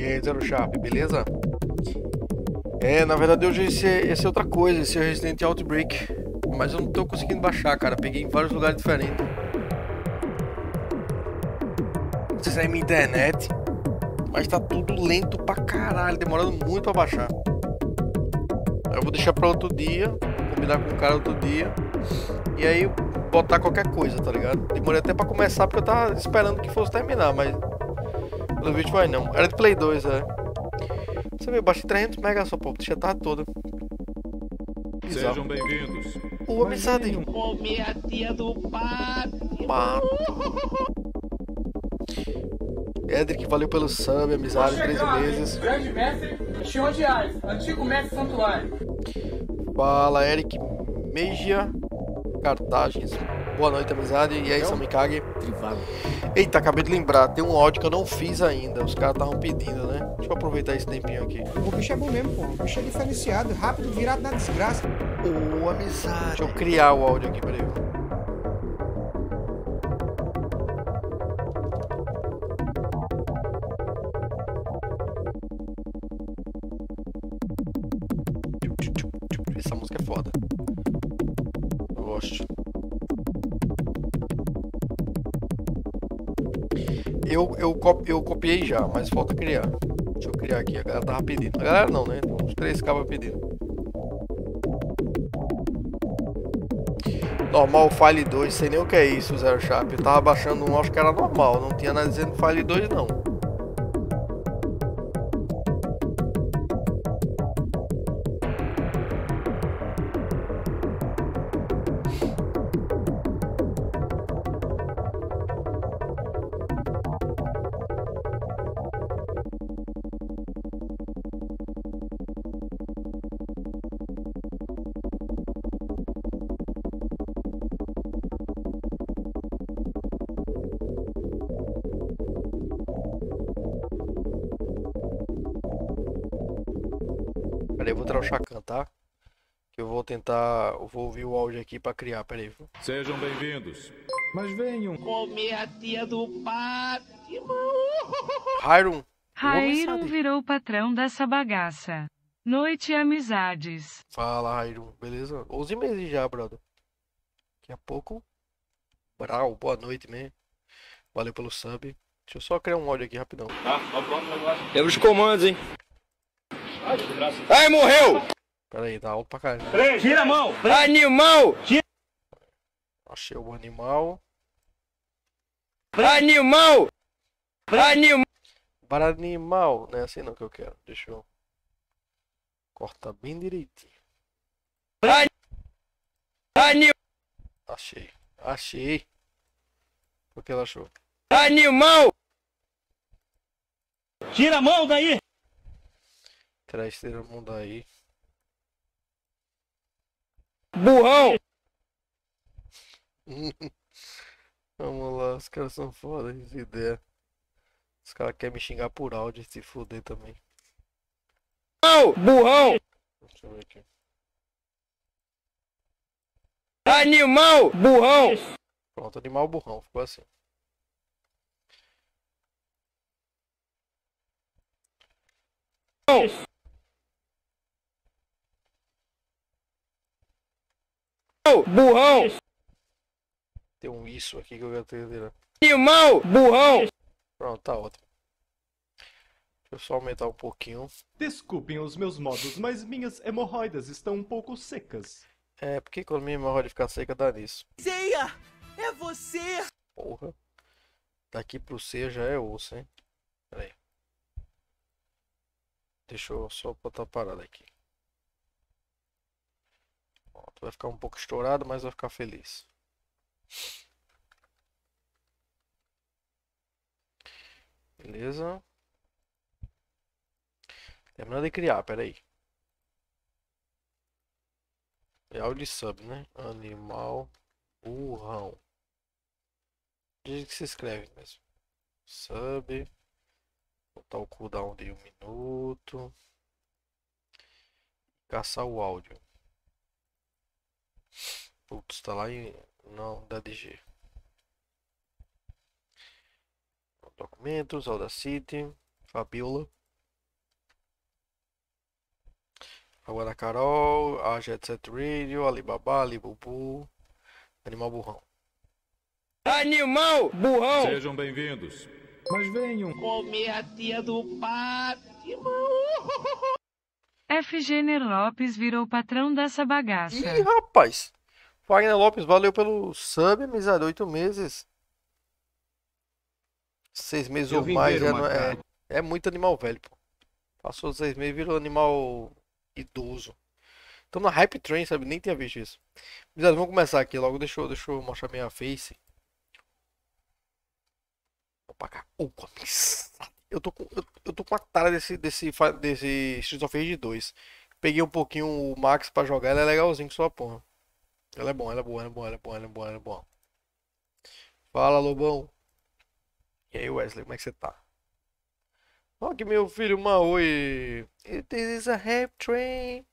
E aí, Zero Sharp, beleza? Na verdade hoje esse é outra coisa, esse é o Resident Evil Outbreak. Mas eu não tô conseguindo baixar, cara. Peguei em vários lugares diferentes. Não sei se é minha internet, mas tá tudo lento pra caralho, demorando muito pra baixar. Eu vou deixar pra outro dia, combinar com o cara outro dia. E aí botar qualquer coisa, tá ligado? Demorei até pra começar porque eu tava esperando que fosse terminar, mas pelo vídeo vai não. Era de Play 2, é. Você viu, eu baixei 300 MB só, pô, deixa tarde toda. Bizarro. Sejam bem-vindos. Ô, amizade. Comer a tia do pato. Pato. Edric, valeu pelo sub, amizade, 13 meses. Grande mestre, Senhor de Ares, antigo mestre santuário. Fala, Eric Meija Cartagens. Boa noite, amizade. E aí, Samikage? Trivado. Eita, acabei de lembrar, tem um áudio que eu não fiz ainda. Os caras estavam pedindo, né? Deixa eu aproveitar esse tempinho aqui. O bicho é bom mesmo, pô. O bicho é diferenciado, rápido, virado na desgraça. Ô, amizade. Deixa eu criar o áudio aqui, peraí. Essa música é foda. Eu gosto. Eu copiei já, mas falta criar. Deixa eu criar aqui. A galera tava pedindo. A galera não, né? Uns 3 cabas pedindo. Normal File 2, sei nem o que é isso, Zero Sharp. Eu tava baixando um, acho que era normal. Não tinha nada dizendo File 2, não. Peraí, eu vou tirar o Chacan, tá? Que eu vou tentar. Eu vou ouvir o áudio aqui pra criar, peraí. Sejam bem-vindos. Mas venham. Comer a tia do pato. Hyrum. Rairon virou o patrão dessa bagaça. Noite e amizades. Fala, Hyrum. Beleza? 11 meses já, brother. Daqui a pouco. Brau, boa noite mesmo. Valeu pelo sub. Deixa eu só criar um áudio aqui rapidão. Lembra os comandos, hein? Ai, morreu! Pera aí, tá alto pra caralho. Tira a mão! Animal! Achei o animal. Animal! Animal! Para animal. Não é assim não que eu quero. Deixa eu cortar bem direitinho. Animal! Achei. Achei. O que ela achou? Animal! Tira a mão daí! Tirar esse mundo aí. Burrão! Vamos lá, os caras são foda, essa ideia. Os caras querem me xingar por áudio e se fuder também. Burrão! Deixa eu ver aqui. Animal! Burrão! Pronto, animal burrão, ficou assim. Burrão! Tem um isso aqui que eu quero ter que tirar. Animal! Burrão! Pronto, tá ótimo. Deixa eu só aumentar um pouquinho. Desculpem os meus modos, mas minhas hemorroidas estão um pouco secas. É, porque quando minha memória ficar seca dá nisso. Ceia! É você! Porra. Daqui pro C já é osso, hein? Pera aí. Deixa eu só botar a parada aqui. Pronto, vai ficar um pouco estourado, mas vai ficar feliz. Beleza. Terminando de criar, pera aí. É áudio sub, né? Animal burrão. Do jeito que se escreve mesmo. Sub. Botar o cooldown de 1 minuto. Caçar o áudio. Putz, tá lá em. Não, DDG. Documentos, Audacity, Fabiola. Água da Carol, a Jet Set Radio, Alibaba, Alibubu, Animal Burrão. Animal burrão. Sejam bem-vindos. Mas venham. Comer a tia do pato, irmão. FG Lopes virou patrão dessa bagaça. Ih, rapaz! Wagner Lopes, valeu pelo sub, amizade, 8 meses. 6 meses ou mais, é muito animal velho, pô. Passou 6 meses, virou animal idoso. Tô na Hype Train, sabe? Nem tinha visto isso. Amizade, vamos começar aqui logo, deixa eu mostrar minha face. Opa, cá. Opa, eu tô com a tara desse Streets of Rage 2. Peguei um pouquinho o Max pra jogar, ela é legalzinho com sua porra. Ela é boa, ela é boa, ela é boa, ela é boa, ela é boa, ela é boa. Fala, Lobão. E aí, Wesley, como é que você tá? Ó que meu filho Maui. This is a hype train.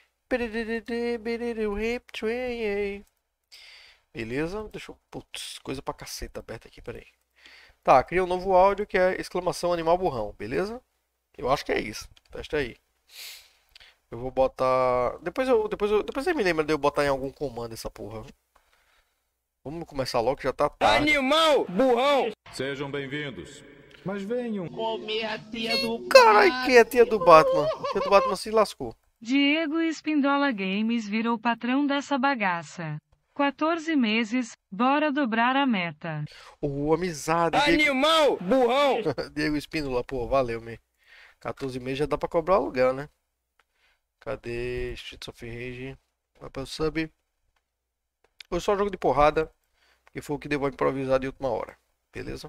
Hype train. Beleza? Deixa eu... Putz, coisa pra caceta aberta aqui, peraí. Tá, cria um novo áudio que é exclamação animal burrão, beleza? Eu acho que é isso. Testa aí. Eu vou botar... Depois você me lembra de eu botar em algum comando essa porra. Vamos começar logo que já tá tarde. Animal burrão. Sejam bem-vindos. Mas venham. Comer a tia do pato. Caralho, quem é a tia do Batman? A tia do Batman se lascou. Diego Espindola Games virou patrão dessa bagaça. 14 meses, bora dobrar a meta. Ô, amizade. Animal burrão. Diego Espíndola, pô, valeu, me. 14 meses já dá pra cobrar aluguel, né? Cadê Streets of Rage? Vai pro sub. Foi só jogo de porrada, que foi o que deu pra improvisar de última hora. Beleza?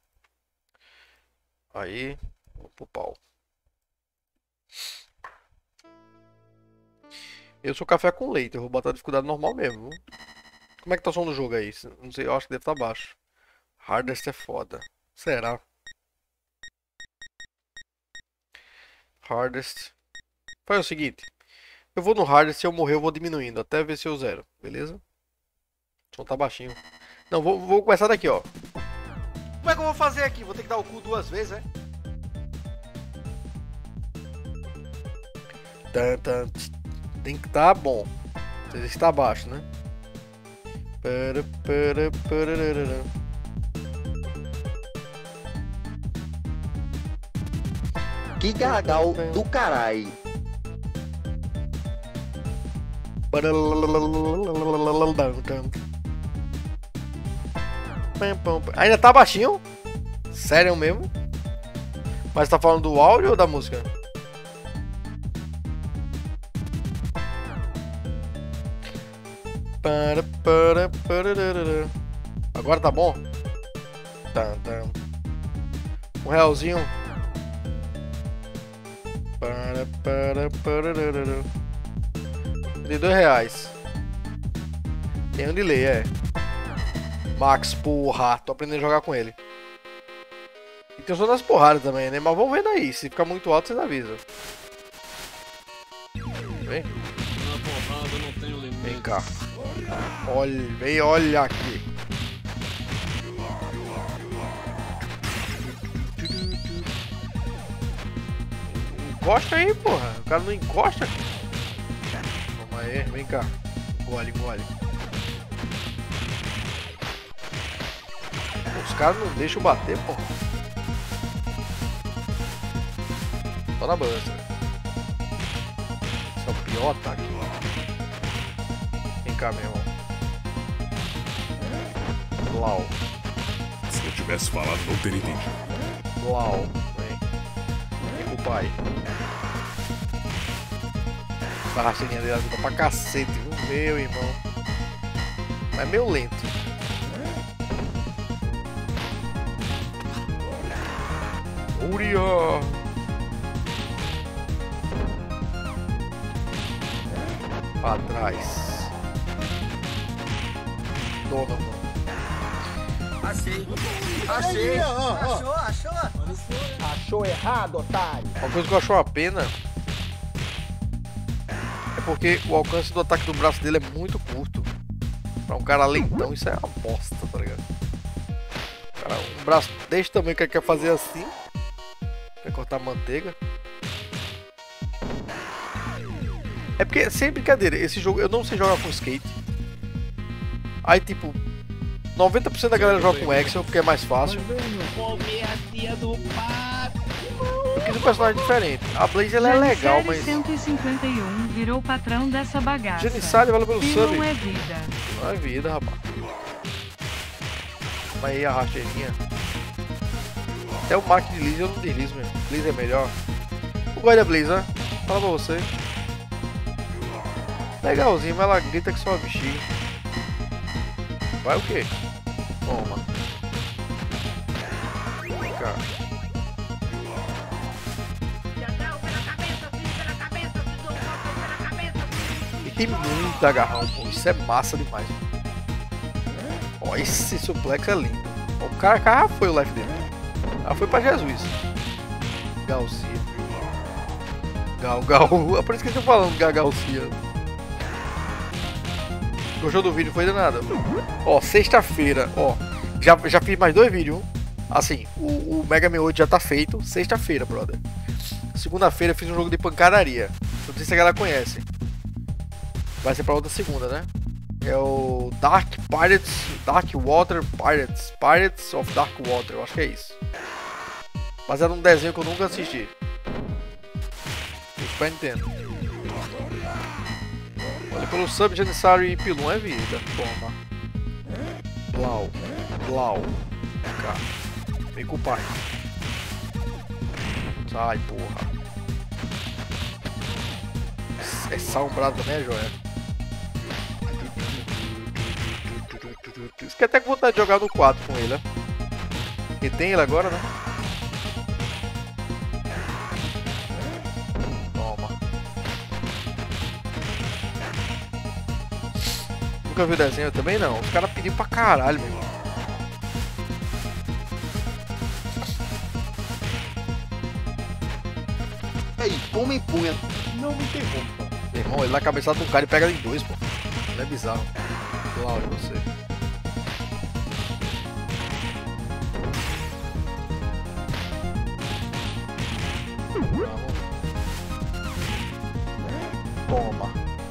Aí, vamos pro pau. Eu sou café com leite, eu vou botar a dificuldade normal mesmo. Viu? Como é que tá o som do jogo aí? Não sei, eu acho que deve estar baixo. Hardest é foda. Será? Hardest. Faz o seguinte. Eu vou no hardest, se eu morrer eu vou diminuindo, até ver se eu zero. Beleza? O som tá baixinho. Não, vou começar daqui, ó. Como é que eu vou fazer aqui? Vou ter que dar o cu 2 vezes, é? Tem que tá bom. Não sei se tá baixo, né? Que gargal do caralho. Ainda tá baixinho? Sério mesmo? Mas tá falando do áudio ou da música? Agora tá bom? Um realzinho. De R$2. Tem um delay, é. Max, porra, tô aprendendo a jogar com ele. E tem o som das porradas também, né? Mas vamos ver daí. Se ficar muito alto, vocês avisam. Vem. Vem cá. Olha aqui. Encosta aí, porra. O cara não encosta. Vamos aí, vem cá. Engole. Os caras não deixam bater, porra. Só na balança. Esse é o pior ataque. Vem cá, meu irmão. Blau. Se eu tivesse falado, não teria entendido. Blau. Vem com o pai. Essa racinha dele ajuda pra cacete, viu? Meu irmão. Mas é meio lento. Uria! Pra trás. Donovan. Achei. Achou errado, otário. Uma coisa que eu acho uma pena é porque o alcance do ataque do braço dele é muito curto. Pra um cara lentão, isso é uma bosta, tá ligado? Cara, um braço desse tamanho que ele quer fazer assim. Quer cortar manteiga. É porque, sem brincadeira, esse jogo eu não sei jogar com skate. Aí tipo, 90% da galera joga com Axel porque é mais fácil. Comer a tia do pato. Eu quis um personagem diferente. A Blaze ela é legal, mas... 151 virou patrão dessa bagaça. Janissari, valeu pelo sub. Não é vida. Não é vida, rapaz. Mas aí a rasteirinha. Até o Mark de Liz eu não deslizo mesmo. Liz é melhor. Eu gosto da Blaze, né? Fala pra você. Legalzinho, mas ela grita que só a bexiga. Vai o quê? Toma. Vem cá. E tem muito agarrão, pô. Isso é massa demais. Ó, esse suplex é lindo. O cara já foi o life dele. Já foi pra Jesus. Galcia. Gal. É por isso que eu tô falando Galcia. Gostou do vídeo? Foi danado. Ó, sexta-feira, ó. Já fiz mais 2 vídeos. Assim, o Mega Man 8 já tá feito. Sexta-feira, brother. Segunda-feira eu fiz um jogo de pancadaria. Não sei se a galera conhece. Vai ser pra outra segunda, né? É o Dark Water Pirates. Pirates of Dark Water, eu acho que é isso. Mas era um desenho que eu nunca assisti. Super Nintendo. Olha pelo sub, Janissari e Pilum é vida. Toma. Blau. Vem cá. Vem com o pai. Sai, porra. Essa ombrada também é joia. Isso que até com vontade de jogar no 4 com ele, né? E tem ele agora, né? Toma. Nunca viu o desenho? Eu também não. Os caras pediram pra caralho, meu irmão. Ei, toma e punha. Não me interrompa. Meu irmão, ele na cabeçada do cara e pega ele em 2, pô. Não é bizarro. Cláudio, você. Toma.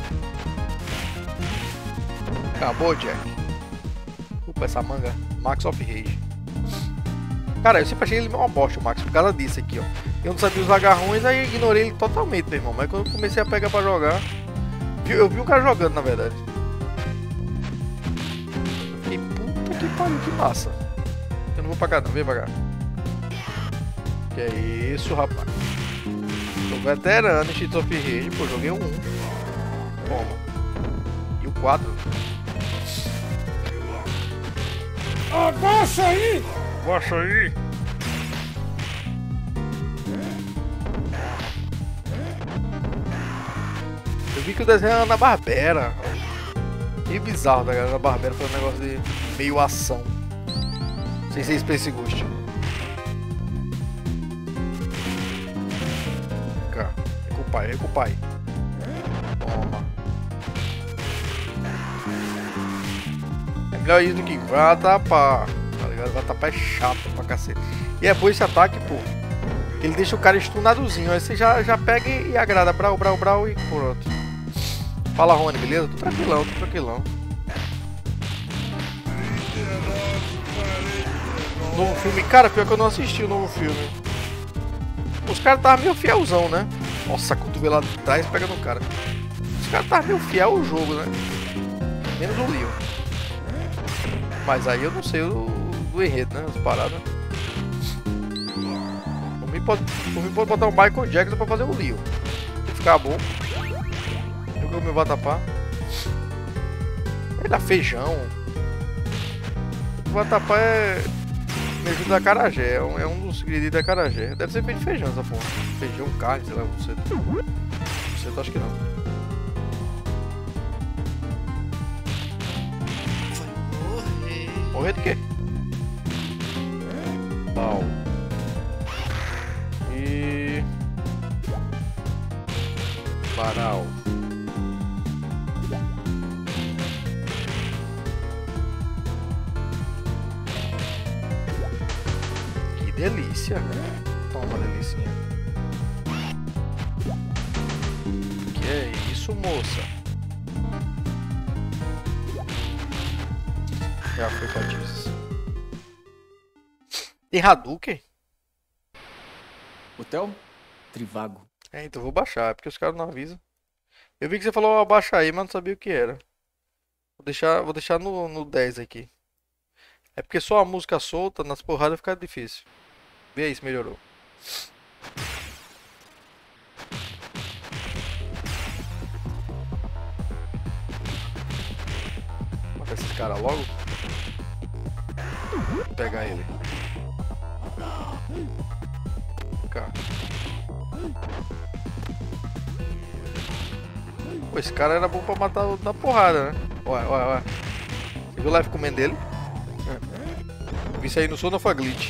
Acabou, Jack. Opa, essa manga. Max of Rage. Cara, eu sempre achei ele uma bosta, o Max, por causa disso aqui, ó. Eu não sabia os agarrões, aí ignorei ele totalmente, meu irmão. Mas quando eu comecei a pegar pra jogar... Eu vi um cara jogando, na verdade. Que puta que pariu, que massa. Eu não vou pagar não, vem pagar. Que é isso, rapaz. Sou veterano em Streets of Rage, pô, joguei um. Toma. E o 4. Abaixa aí! Abaixa aí! Eu vi que o desenho era na Barbera. Meio bizarro da galera da Barbera, foi um negócio de meio ação. Sem ser Space Ghost. Cá, vem com o pai. Toma. É melhor isso do que vai tapar. Tá ligado? Vai tapar é chato pra cacete. E é bom esse ataque, pô. Ele deixa o cara stunadozinho. Aí você já pega e agrada. Brau e pronto. Fala, Rony, beleza? Tô tranquilão. Novo filme. Cara, pior que eu não assisti o novo filme. Os caras estavam meio fielzão, né? Nossa, a cotovelada de trás pega no cara. Os caras estavam meio fiel ao jogo, né? Menos o Leon. Mas aí eu não sei do enredo, né? As paradas. Por mim pode botar o Michael Jackson pra fazer o Leon. Se ficar bom. O meu vatapá. Ele dá feijão. O vatapá é feijão da acarajé. É um dos ingredientes da acarajé. Deve ser feito de feijão essa porra. Feijão, carne, sei lá. Você acha que não. Vai morrer. Morrer de quê? Pau. E... Varal. Delícia, toma, delicinha. Que é isso? isso, moça? Já foi pra disso. Tem Hadouken? Hotel Trivago. É, então vou baixar, é porque os caras não avisam. Eu vi que você falou abaixa aí, mas não sabia o que era. Vou deixar no 10 aqui. É porque só a música solta, nas porradas fica difícil. Vê aí se melhorou. Mata esses caras logo. Vou pegar ele. Cá. Pô, esse cara era bom pra matar na porrada, né? Olha. Você viu o live comendo dele? Vi isso aí no Sono of Glitch.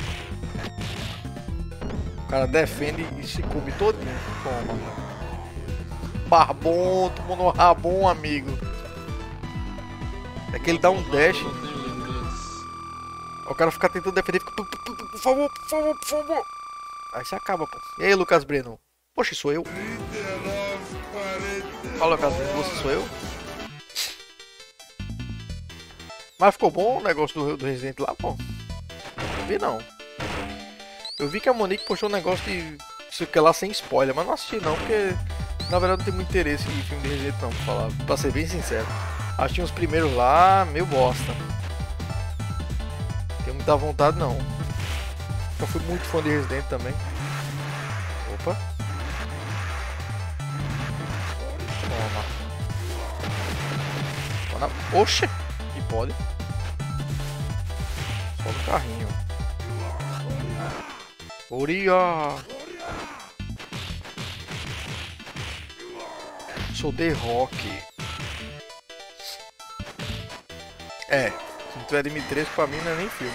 O cara defende e se come todinho. Toma. Barbon, tomou no rabon, amigo. É que ele dá um dash. O cara fica tentando defender. Fica, por favor. Aí você acaba, pô. E aí, Lucas Breno? Poxa, sou eu. Fala, Lucas Breno, você sou eu? Mas ficou bom o negócio do Resident lá, pô? Não vi não. Eu vi que a Monique postou um negócio de sei que lá sem spoiler, mas não assisti não, porque na verdade não tem muito interesse em filme de Resident não, pra ser bem sincero. Assisti uns primeiros lá, meio bosta. Tenho muita vontade não. Eu fui muito fã de Resident também. Opa. Toma. Oxe! Que pode. Só no carrinho. Oria! Sou The Rock. É, se não tiver Dimitrescu pra mim não é nem filme.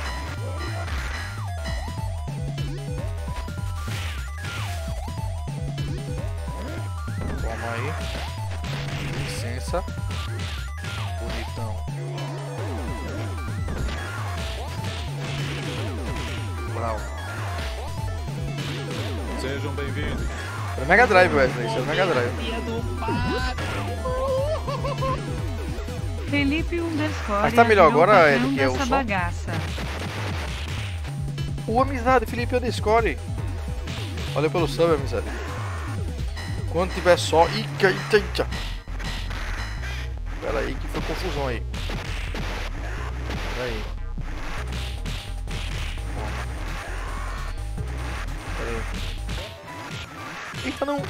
Toma aí. Licença. Bonitão. Brau. Sejam bem-vindos. É o Mega Drive, Wesley. Isso é o Mega Drive. Felipe underscore. Mas tá melhor agora, ele que é o som. Bagaça. Ô, amizade, Felipe underscore. Valeu pelo sub, amizade. Quando tiver só... Eita. Pera aí que foi confusão aí. Pera aí. Eita, não.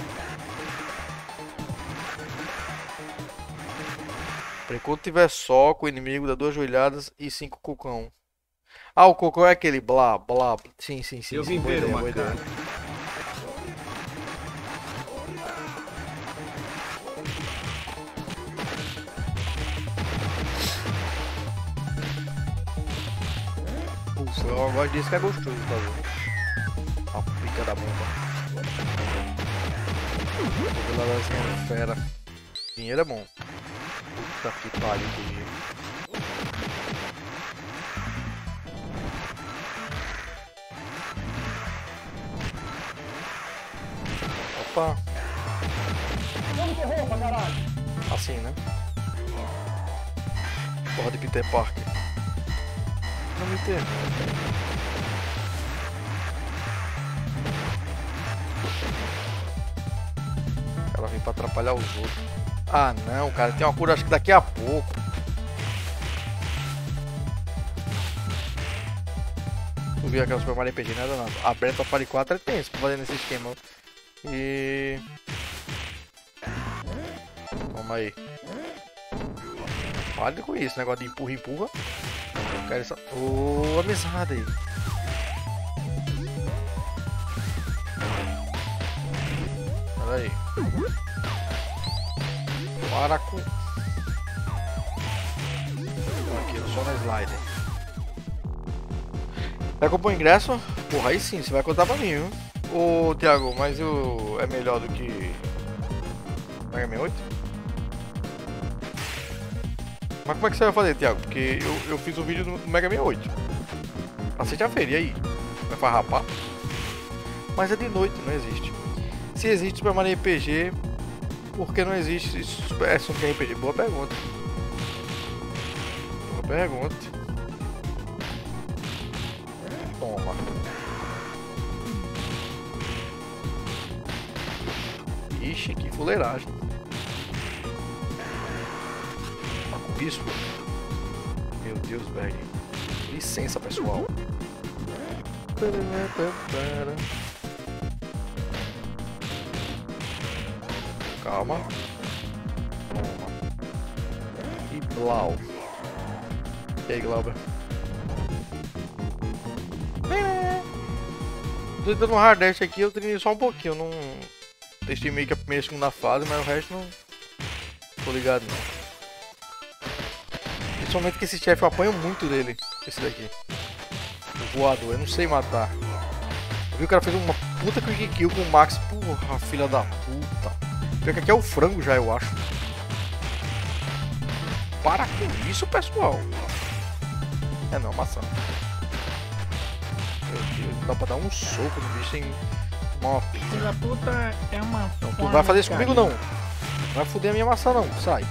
Quando tiver só com o inimigo, dá 2 joelhadas e 5 cocão. Ah, o cocão é aquele blá. Sim. Eu vim ver uma cara. Ufa, eu gosto disso que é gostoso fazer. A pica da bomba. Toneladazinha fera. Dinheiro é bom. Puta que pariu, dinheiro. Opa. Vamos ter roupa, caralho. Assim, né? Porra de Peter Parker. Não me entendo. Ela vem pra atrapalhar os outros. Ah não, cara, tem uma cura acho que daqui a pouco. Tu viu aquela Super Mario RPG, nada não. A Breath of 4 é tenso pra fazer nesse esquema. E... Toma aí. Pare com isso, negócio de empurra. Eu quero essa... Ô, amizade aí. Pera aí. Para com... Aqui, só na slider. Vai comprar o ingresso? Porra, aí sim, você vai contar pra mim, viu? Ô, Thiago, mas é melhor do que... Mega Man 8? Mas como é que você vai fazer, Thiago? Porque eu fiz um vídeo do Mega Man 8. Aceite a feira, e aí? Vai farrapar? Mas é de noite, não existe. Se existe Super Mario RPG, por que não existe Super Sonic RPG? Boa pergunta. Boa pergunta. Toma. Ixi, que fuleiragem. Bispo. Meu Deus, velho. Licença, pessoal. Calma. Toma. E blau. E aí, Glauber? Tô tentando um hard dash aqui, eu treinei só um pouquinho. Eu não testei meio que a primeira e segunda fase, mas o resto não tô ligado não. Principalmente que esse chefe eu apanho muito dele. Esse daqui. O voador, eu não sei matar. Eu vi o cara fez uma puta quick kill com o Max. Porra, filha da puta. Pior que aqui é o frango já, eu acho. Para com isso, pessoal. É não, maçã. Meu Deus, dá pra dar um soco no bicho sem tomar uma pizza. Filha da puta é uma... Não, tu não vai fazer isso comigo não. Não vai foder a minha maçã não, sai.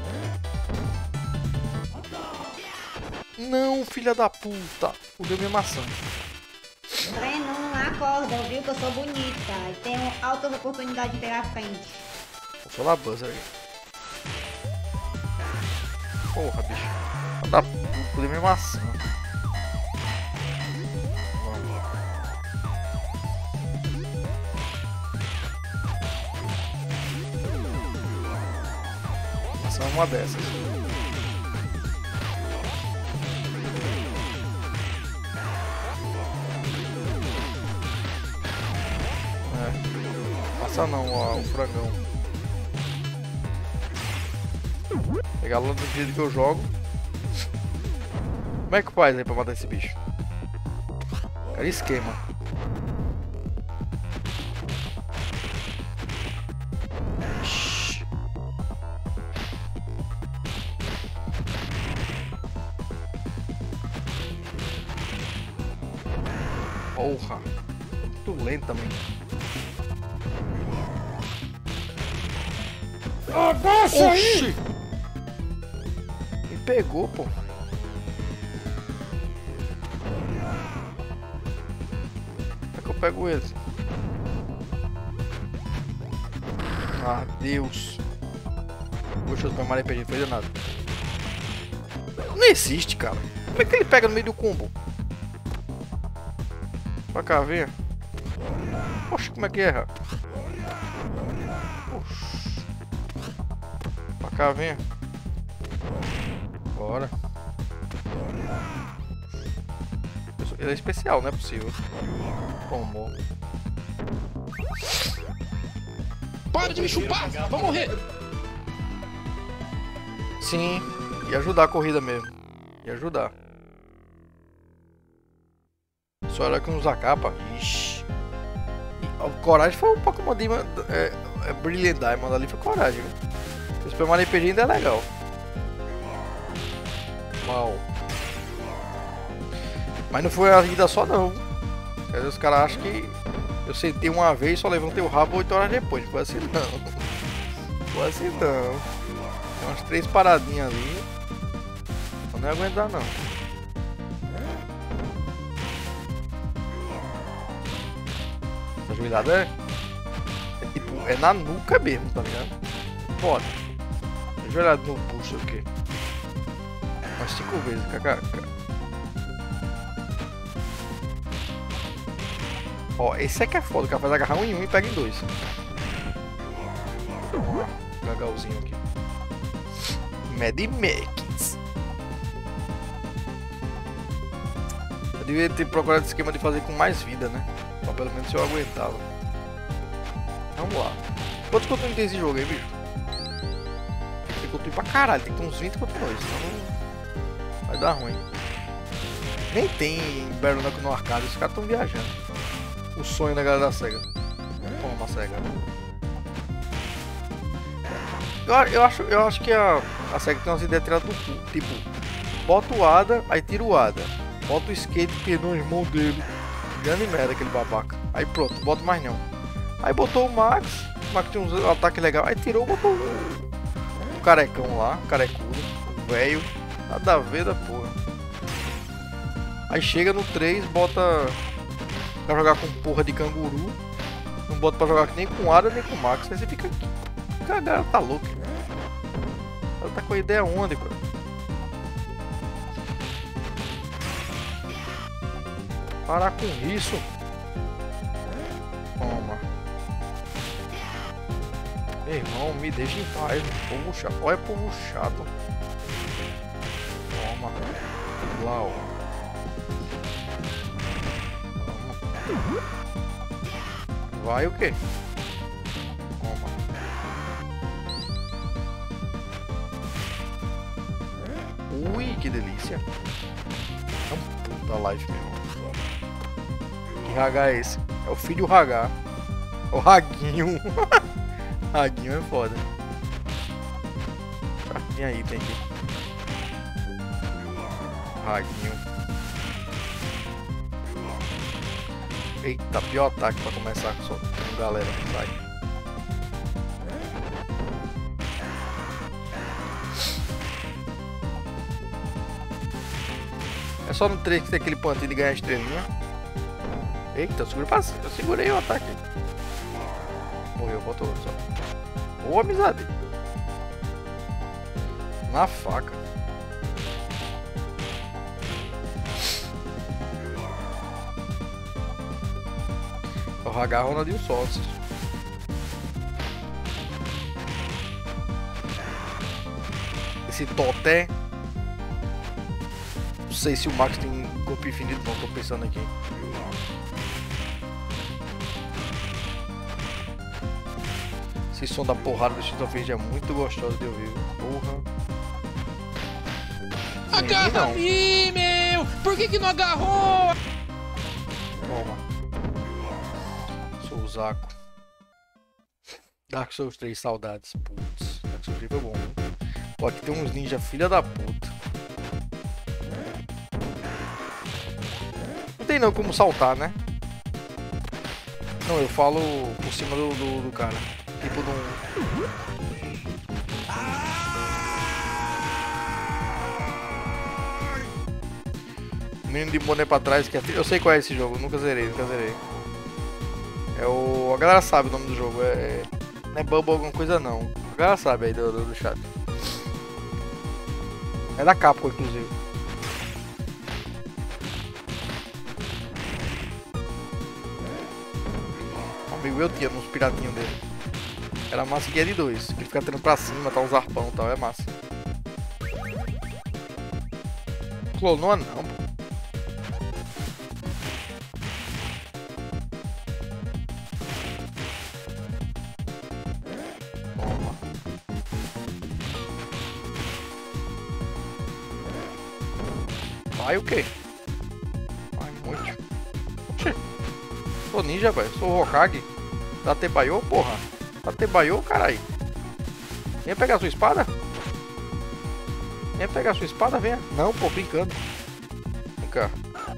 Não, filha da puta. Fudeu minha maçã. Breno, não acorda, viu que eu sou bonita e tenho altas oportunidades pela frente. Eu sou lá buzzer aí. Porra, bicho. Filha da puta, fudeu minha maçã. Vamos. Maçã é uma dessas. Passa não, ó, o frangão. Pegar lá do jeito que eu jogo. Como é que faz aí pra matar esse bicho? Cara, esquema. Porra. Muito lento também. Abaixa aí! Me pegou, pô. Como é que eu pego ele? Ah, Deus. Poxa, o Super Mario RPG não fez nada. Não existe, cara. Como é que ele pega no meio do combo? Pra cá, ver. Poxa, como é que erra? Cá, vem. Bora. Ele é especial, não é possível. Tomou. Para de me chupar! Vou morrer! Sim, ia ajudar a corrida mesmo. Ia ajudar. Só olha que não usa capa. Ixi. O Coragem foi um Pokémon Diamond. Brilliant Diamond ali foi Coragem, viu? O Super Mario RPG ainda é legal. Mal. Mas não foi a vida só não. Às vezes os caras acham que eu sentei uma vez e só levantei o rabo 8 horas depois. Não foi assim não. Não foi assim não. Tem umas 3 paradinhas ali. Eu não ia aguentar não. Essa joelhada é tipo, é na nuca mesmo, tá ligado? Foda. Joelhado no pulso o quê? Umas 5 vezes, kkk. Ó, esse aqui é foda, o cara faz agarrar um em um e pega em 2. Ó, gagalzinho aqui. Mad Max. Eu devia ter procurado esse esquema de fazer com mais vida, né? Então pelo menos eu aguentava. Vamos lá. Quantos controles tem esse jogo aí, bicho? Tem controle pra caralho, tem que ter uns 20 controles, senão vai dar ruim. Nem tem Battle Knuckle no arcade, os caras estão viajando. O sonho da galera da SEGA. Toma, SEGA. Eu acho que a SEGA tem umas ideias tiradas do cu. Tipo, bota o Ada, aí tira o Ada. Bota o skate que no irmão dele. Grande merda aquele babaca. Aí pronto, bota mais não. Aí botou o Max Max tinha uns ataques legais. Aí tirou, botou o carecão lá, carecudo, o velho. Nada a ver da porra. Aí chega no 3, bota pra jogar com porra de canguru. Não bota pra jogar nem com Ada nem com Max. Aí você fica aqui. Cagada, tá louco. Ela tá com a ideia onde, cara? Parar com isso. Toma. Meu irmão, me deixa em paz. Povo chato. Olha povo chato. Toma. Lá, ó. Toma. Vai o quê? Toma. Ui, que delícia. É um puta life mesmo. Que Hagar é esse? É o filho Hagar. O Raguinho. Raguinho é foda. Ah, tem aí, tem aqui. Raguinho. Eita, pior ataque pra começar com galera que sai. É só no 3 que tem aquele pontinho de ganhar estrelinha. Eita, eu segurei o ataque. Morreu, botou outro só. Boa amizade. Na faca. O Hagar Ronaldinho Sócios. Esse Toté. Não sei se o Max tem golpe infinito, não. Tô pensando aqui. Esse som da porrada do Street of Rage é muito gostoso de ouvir. Porra. Agarra aí, meu! Por que não agarrou? Toma. Sou o Zaco. Dark Souls 3, saudades. Putz, Dark Souls 3 foi bom. Pô, aqui tem uns ninja filha da puta. Não tem não como saltar, né? Não, eu falo por cima do cara. Tipo de um... Menino de boné pra trás que é... Eu sei qual é esse jogo, nunca zerei. É o... A galera sabe o nome do jogo, não é Bubble alguma coisa não. A galera sabe aí do chat. É da Capcom, inclusive. Um amigo meu tinha uns piratinhos dele. Era massa que é de 2, que fica tirando pra cima, tá uns arpão e tal, é massa. Clonou não, pô. Toma. Vai o quê? Vai muito. Oxê. Sou ninja, velho. Sou o Hokage. Datebaiô, porra. Datebaiô, caralho. Venha pegar sua espada. Venha pegar sua espada, venha. Não, pô, brincando. Vem cá.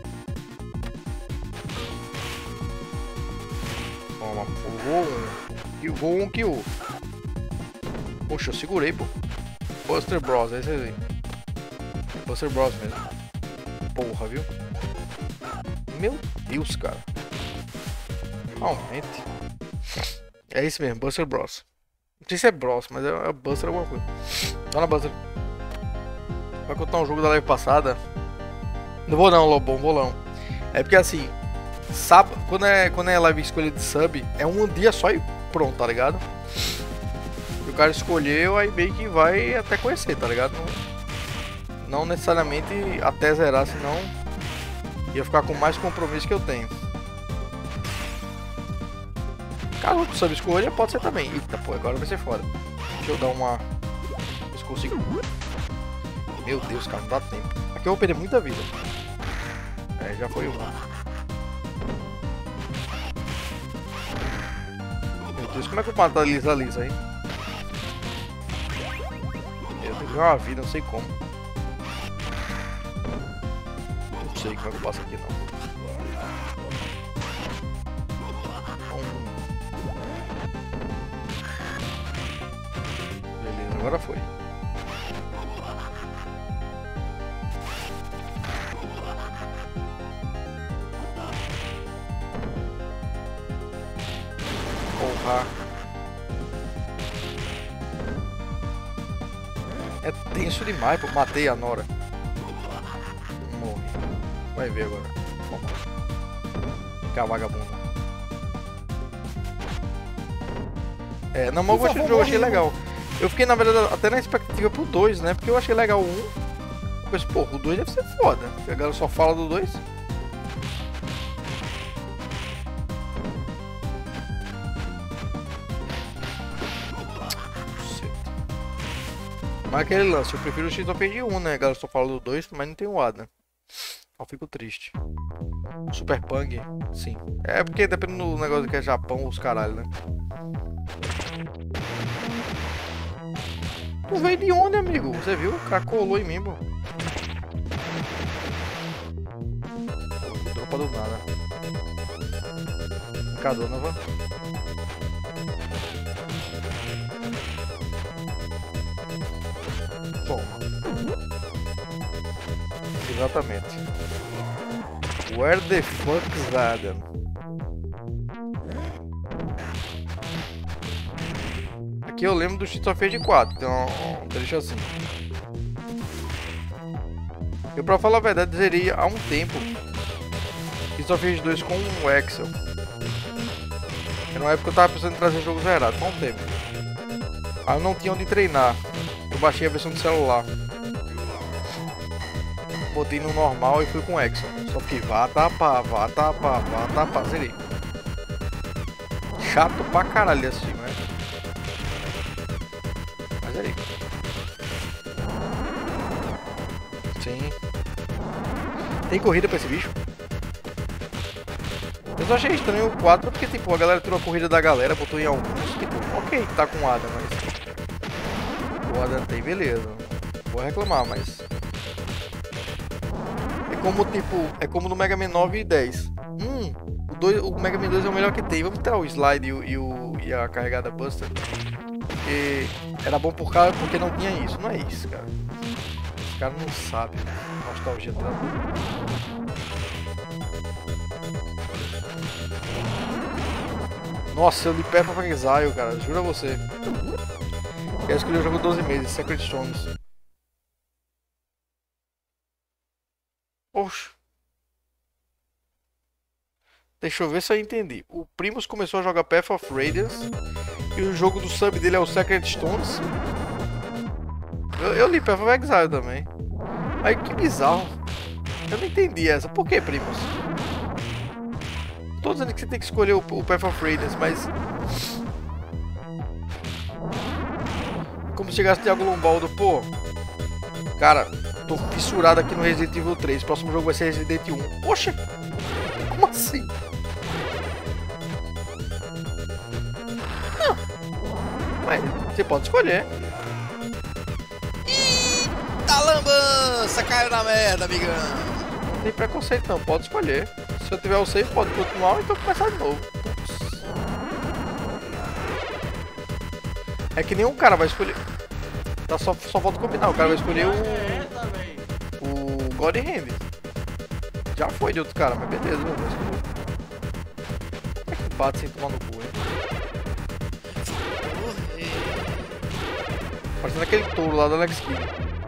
Toma, vou um kill. Poxa, eu segurei, pô. Buster Bros, é esse aí. Buster Bros mesmo. Porra, viu? Meu Deus, cara. Aumente. É isso mesmo, Buster Bros. Não sei se é Bros, mas é Buster alguma coisa. Dona Buster. Vai contar um jogo da live passada. Não vou não, Lobão, vou não. É porque assim, sabe, quando é live escolha de sub, é um dia só e pronto, tá ligado? E o cara escolheu, aí meio que vai até conhecer, tá ligado? Não necessariamente até zerar, senão ia ficar com mais compromisso que eu tenho. Caso o sub escolha, pode ser também. Eita, pô, agora vai ser foda. Deixa eu dar uma... Se consigo... Meu Deus, cara, não dá tempo. Aqui eu vou perder muita vida. É, já foi uma. Meu Deus, como é que eu mato a Lisa aí? Eu tenho uma vida, não sei como. Não sei como é que eu passo aqui, não. agora foi. Porra. É tenso demais, pô. Matei a Nora. Morri. Vai ver agora. Que a vagabunda. É, não, mas eu gostei do jogo, achei legal. Eu fiquei, na verdade, até na expectativa pro 2, né? Porque eu achei legal o 1. Eu pensei, pô, o 2 deve ser foda. Porque a galera só fala do 2. Mas aquele lance, eu prefiro o Streets of Rage 1, né? A galera só fala do 2, mas não tem o Adam. Eu fico triste. Super Punk, sim. É porque dependendo do negócio que é Japão, os caralho, né? Tu veio de onde, amigo? Você viu? O cara colou em mim, pô. Dropa do nada. Cadona, vó. Toma. Exatamente. Where the fuck is Adam? Aqui eu lembro do Streets of Rage 4, então deixa assim. Eu, pra falar a verdade, zerei há um tempo Streets of Rage 2 com o Excel. Era uma época que eu tava pensando em trazer jogo zerado, há um tempo. Aí eu não tinha onde treinar. Eu baixei a versão do celular. Botei no normal e fui com o Excel. Só que vá tapar, zerei. Chato pra caralho assim, né? Mas zerei. Sim. Tem corrida pra esse bicho? Eu só achei estranho o 4 porque tipo, a galera tirou a corrida da galera, botou em alguns, tipo, ok, tá com o Adam, mas o Adam tem, beleza. Vou reclamar, mas como tipo, é como no Mega Man 9 e 10. O Mega Man 2 é o melhor que tem. Vamos tirar o slide e a carregada Buster. Porque era bom porque não tinha isso. Não é isso, cara. Os caras não sabem. Nostalgia traduz. Nossa, eu li Path of Exile, cara. Juro a você. Quero escolher o jogo 12 meses, Sacred Stones. Oxe. Deixa eu ver se eu entendi. O Primus começou a jogar Path of Radiance e o jogo do sub dele é o Sacred Stones. Eu li Path of Exile também. Aí que bizarro. Eu não entendi essa. Por que, Primus? Tô dizendo que você tem que escolher o Path of Radiance, mas como se chegasse Thiago Lombaldo, pô. Cara, tô fissurado aqui no Resident Evil 3. O próximo jogo vai ser Resident 1. Poxa! Como assim? Mas você pode escolher. Eita lambança! Caiu na merda, amigão. Não tem preconceito não, pode escolher. Se eu tiver o save, pode continuar ou então começar de novo. Puts. É que nenhum cara vai escolher. Tá, só falta combinar. O cara vai escolher o God Hand. Já foi de outro cara, mas beleza, meu Deus. Como é que bate sem tomar no cu, hein? Parecendo aquele touro lá do Alex Kidd.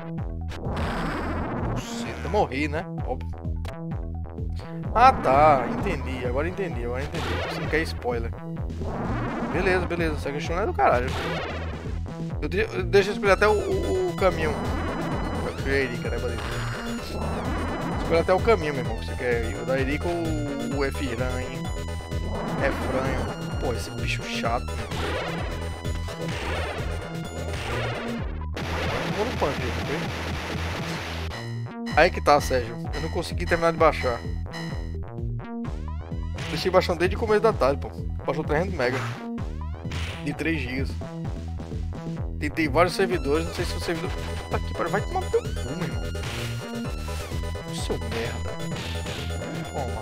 Eu morri, né? Óbvio. Ah tá, entendi. Agora entendi. Você não quer spoiler. Beleza. Essa questão é do caralho. Deixa eu escolher até o caminho. Escolhe até o caminho, meu irmão, que você quer ir. O da Erika ou o F-Ranho? F-Ranho. Pô, esse bicho chato, meu. Vou no punch, ok? Aí que tá, Sérgio. Eu não consegui terminar de baixar. Deixei baixando desde o começo da tarde, pô. Baixou 300 MB. De 3 GB. Tentei vários servidores, não sei se o servidor... Tá aqui, vai tomar teu cu, meu irmão. Seu merda. Toma.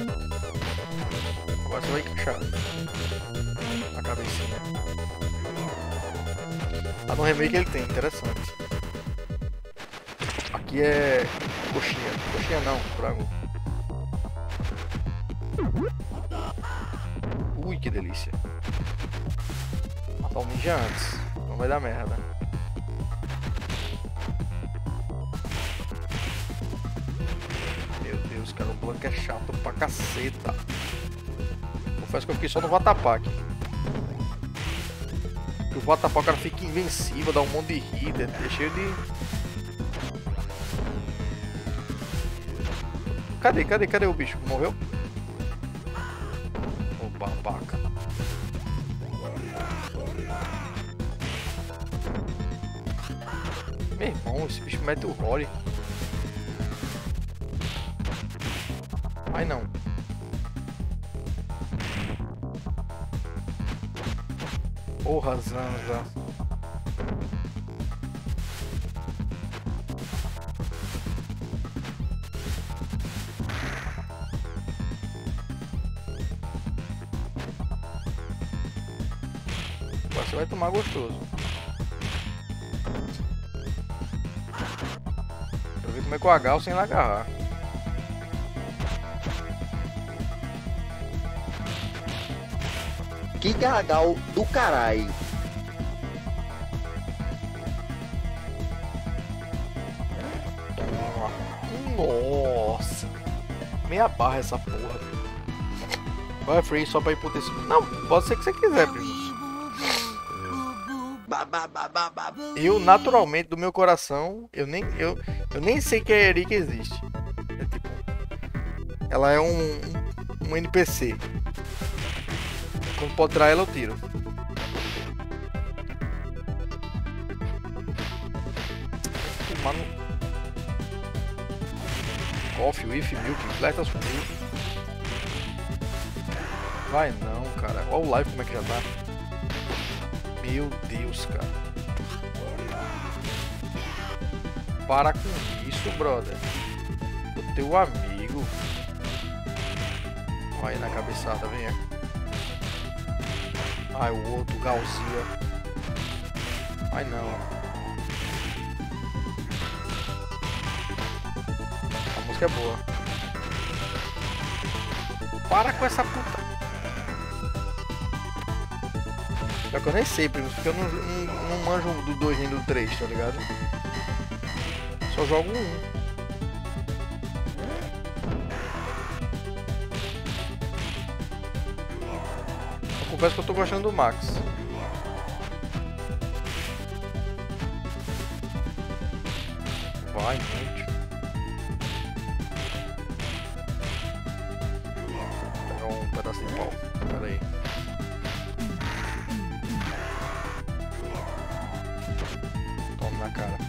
Agora você vai encaixar a cabecinha. Lá no remake ele tem, interessante. Aqui é coxinha. Coxinha não, frango. Ui, que delícia. Matar o ninja antes. Não vai dar merda. Meu Deus, cara, o Blanco é chato pra caceta. Confesso que eu fiquei só no Vatapá. O Vatapá, o cara fica invencível, dá um monte de hit, é cheio de... Cadê o bicho? Morreu? Ô, babaca. Meu irmão, esse bicho mete o Rory. Ai não. Porra, Zanza. Você vai tomar gostoso. Eu vi comer com a gal sem agarrar. Que gargal do caralho. Nossa. Meia barra essa porra. Vai free só pra ir pro terceiro. Não, pode ser que você quiser, primo. Eu, naturalmente, do meu coração, eu nem sei que a Erika existe. É tipo, ela é um NPC. Quando pode tirar ela, eu tiro. Mano. Coffee, with milk, fletas com milk. Vai não, cara. Olha o live como é que já tá. Meu Deus, cara. Para com isso, brother. O teu amigo. Olha aí na cabeçada, vem aqui. Ai, o outro, Galzia. Ai, não. A música é boa. Para com essa puta. Só que eu nem sei, primo, porque eu não manjo do 2 nem do 3, tá ligado? Só jogo um. Eu confesso que eu tô gostando do Max. Vai, gente. Vou pegar um pedaço de pau. Pera aí. Toma na cara.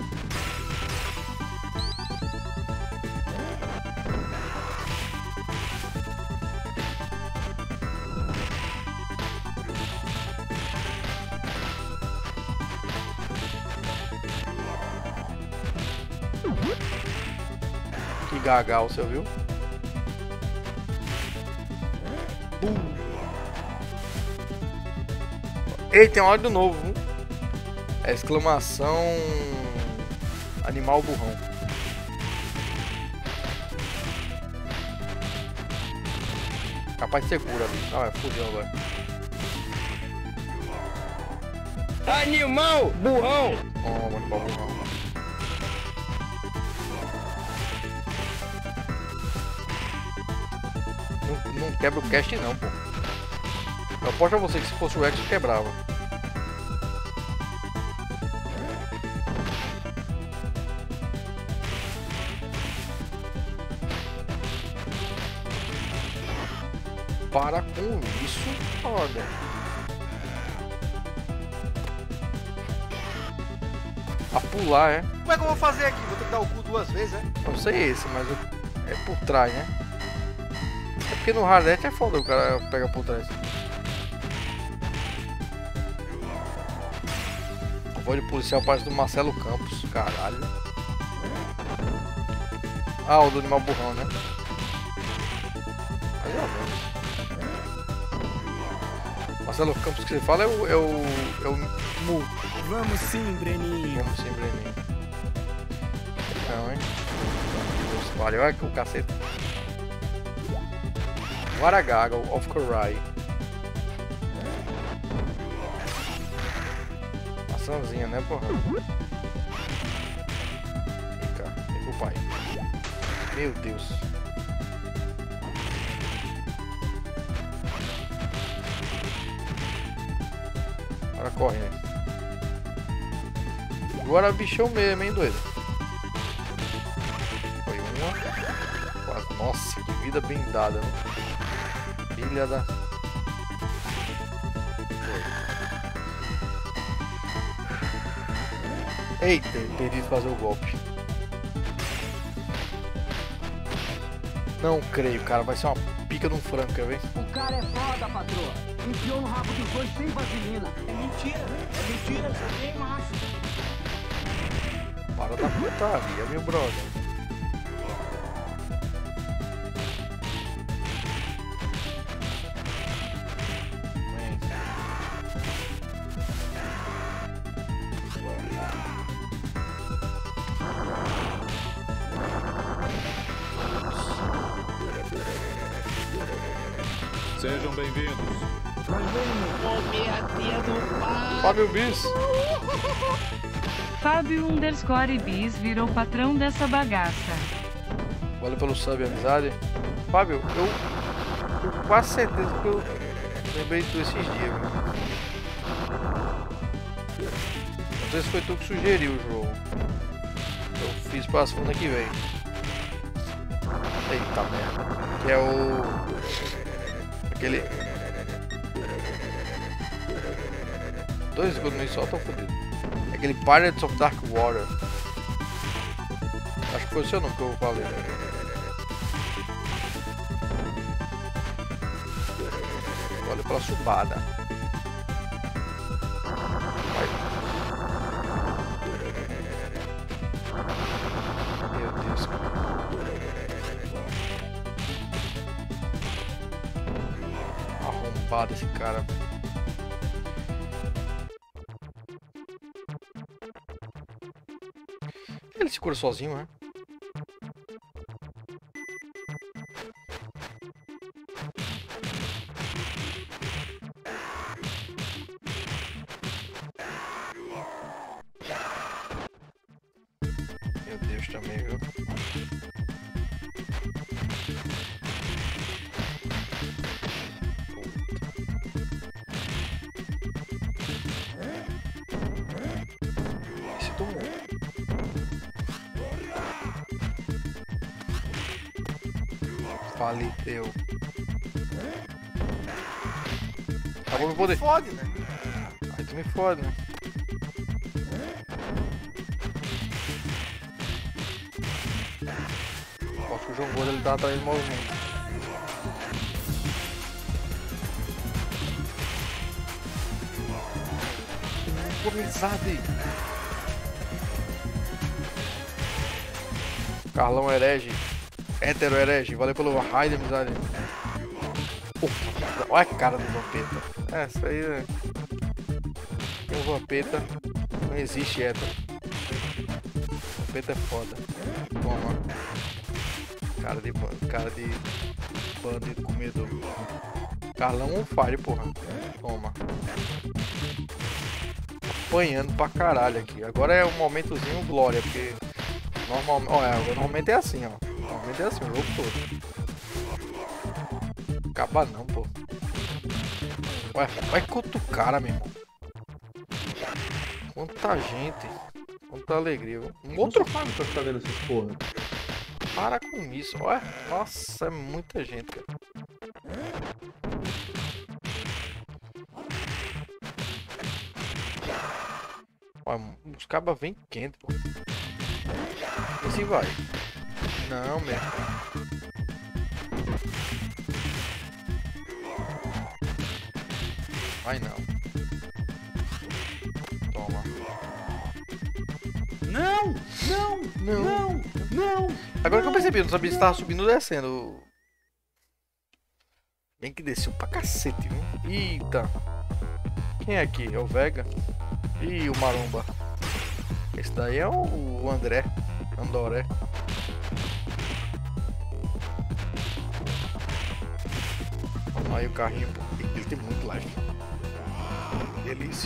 Que gagal, você ouviu? Ei, tem um áudio novo, hein? É exclamação animal burrão. Capaz de ser cura ali. Ah, fudeu agora. Animal burrão! Toma, animal burrão. Não quebra o cast não, pô. Eu aposto a você que se fosse o X quebrava. Para com isso, olha. A pular, é? Como é que eu vou fazer aqui? Vou ter que dar o cu 2 vezes, é? Não sei esse, mas é por trás, né? É porque no Hardnet é foda o cara pega por trás. A voz de policial parece do Marcelo Campos, caralho. Ah, o do animal burrão, né? Mais ou menos. Marcelo Campos que você fala é o Mu. Vamos sim, Breninho. Vamos sim, Breninho. Não, hein? Vale, olha que o cacete. Waragaga of Korai. Maçãzinha, né, porra? Vem cá, vem pro pai. Meu Deus. Agora corre, né? Agora bichão mesmo, hein, doido? Foi uma. Quase. Nossa, que vida bem dada, né? Filha da... Eita, perdi de fazer o golpe. Não creio, cara. Vai ser uma pica de um frango, quer ver? O cara é foda, patroa. Enfiou no rabo dos dois sem vaselina. É mentira, isso aqui é macho. Para da putaria, meu brother. Sejam bem-vindos. Fábio Bis. Fábio _bis virou patrão dessa bagaça. Valeu pelo sub, amizade. Fábio, eu tenho quase certeza que eu lembrei de tu esses dias, viu? Não sei se foi tu que sugeriu o jogo. Eu fiz pra segunda que vem. Eita merda. Que é o... Aquele... 2 segundos no só, tô fodido. Aquele Pirates of Dark Water. Acho que foi o seu nome que eu falei. Olha pela subada. Vai. Meu Deus, cara. Arrombado esse cara. Ele se cura sozinho, né? Meu Deus, também, viu? Esse tomou. Faleceu. Acabou meu poder. Fode, né? Aí tu me fode, né? Acho que o João Gordo ele tá atrás do movimento. Amizade. Carlão herege. Hétero herege. Valeu pelo raid, amizade. Olha a cara do Vampeta. Essa aí é... O Vampeta não existe hétero. Vampeta é foda. Toma. Cara de bandido comedor. Carlão on fire, porra. Toma. Apanhando pra caralho aqui. Agora é um momentozinho glória, porque normalmente, normalmente é assim, ó. Normalmente é assim o jogo todo. Acaba não, pô. Ué, vai quanto cara, meu irmão. Quanta gente. Quanta alegria. Um outro cara pra ficar vendo essas porra. Para com isso. Ué, nossa, é muita gente, cara. Olha, os cabas vêm quente, pô. Assim vai. Não, mesmo. Vai não. Toma. Não! Não! Não! Não! Agora que eu percebi, eu não sabia se tava subindo ou descendo. Bem que desceu pra cacete, viu? Eita. Quem é aqui? É o Vega? Ih, o Maromba. Esse daí é o Andoré. Aí o carrinho, ele tem muito life. Delícia.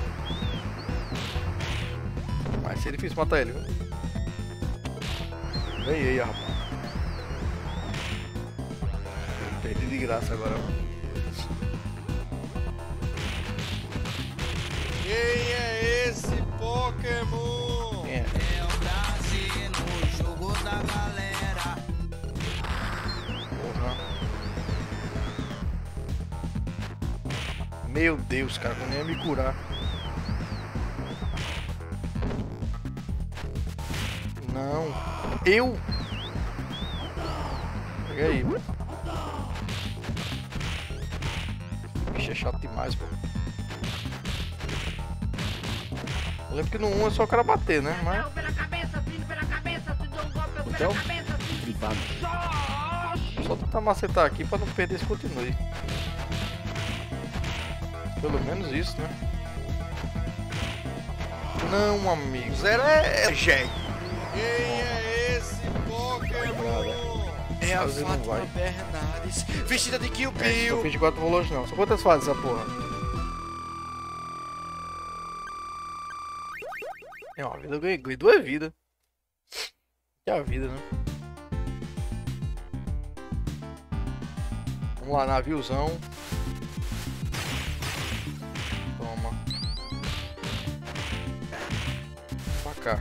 Vai ser difícil matar ele, viu? Vem aí, rapaz. Perdi de graça agora. Quem é esse Pokémon? Quem é? É o Brasil no jogo da galera. Porra. Meu Deus, cara, não ia me curar. Não. Eu? Pega aí, mano. Bicho, é chato demais, pô. Eu lembro que no 1 é só o cara bater, né? Mas... Então, só tentar macetar aqui pra não perder esse continue. Pelo menos isso, né? Não, amigo. Zero é jegue. Quem é esse Pokémon? É a Fátima Bernardes, vestida de Kill Não Bill. fiz 4 volumes não. São quantas fases essa porra? É uma vida, eu ganhei 2 vidas. Que é a vida, né? Vamos lá, naviozão. Toma. Pra cá.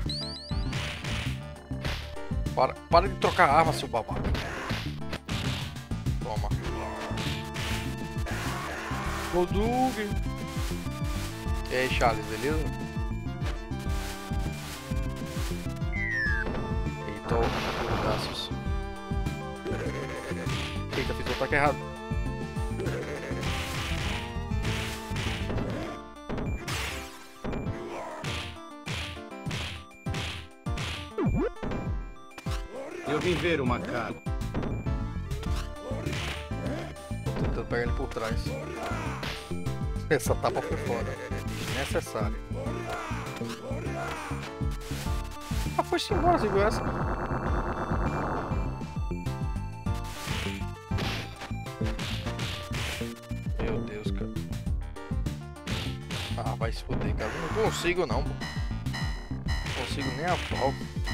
Para de trocar arma, seu babaca. Toma. Goldug. E aí, Charles, beleza? Eita, o braços. Eita, fiz o ataque errado. Eu vim ver o macaco. Tô tentando pegar ele por trás. Essa tapa foi fora. Desnecessário. Ah, foi-se embora, igual essa. Meu Deus, cara. Ah, vai se foder, cara. Não consigo não, pô. Não consigo nem a pau.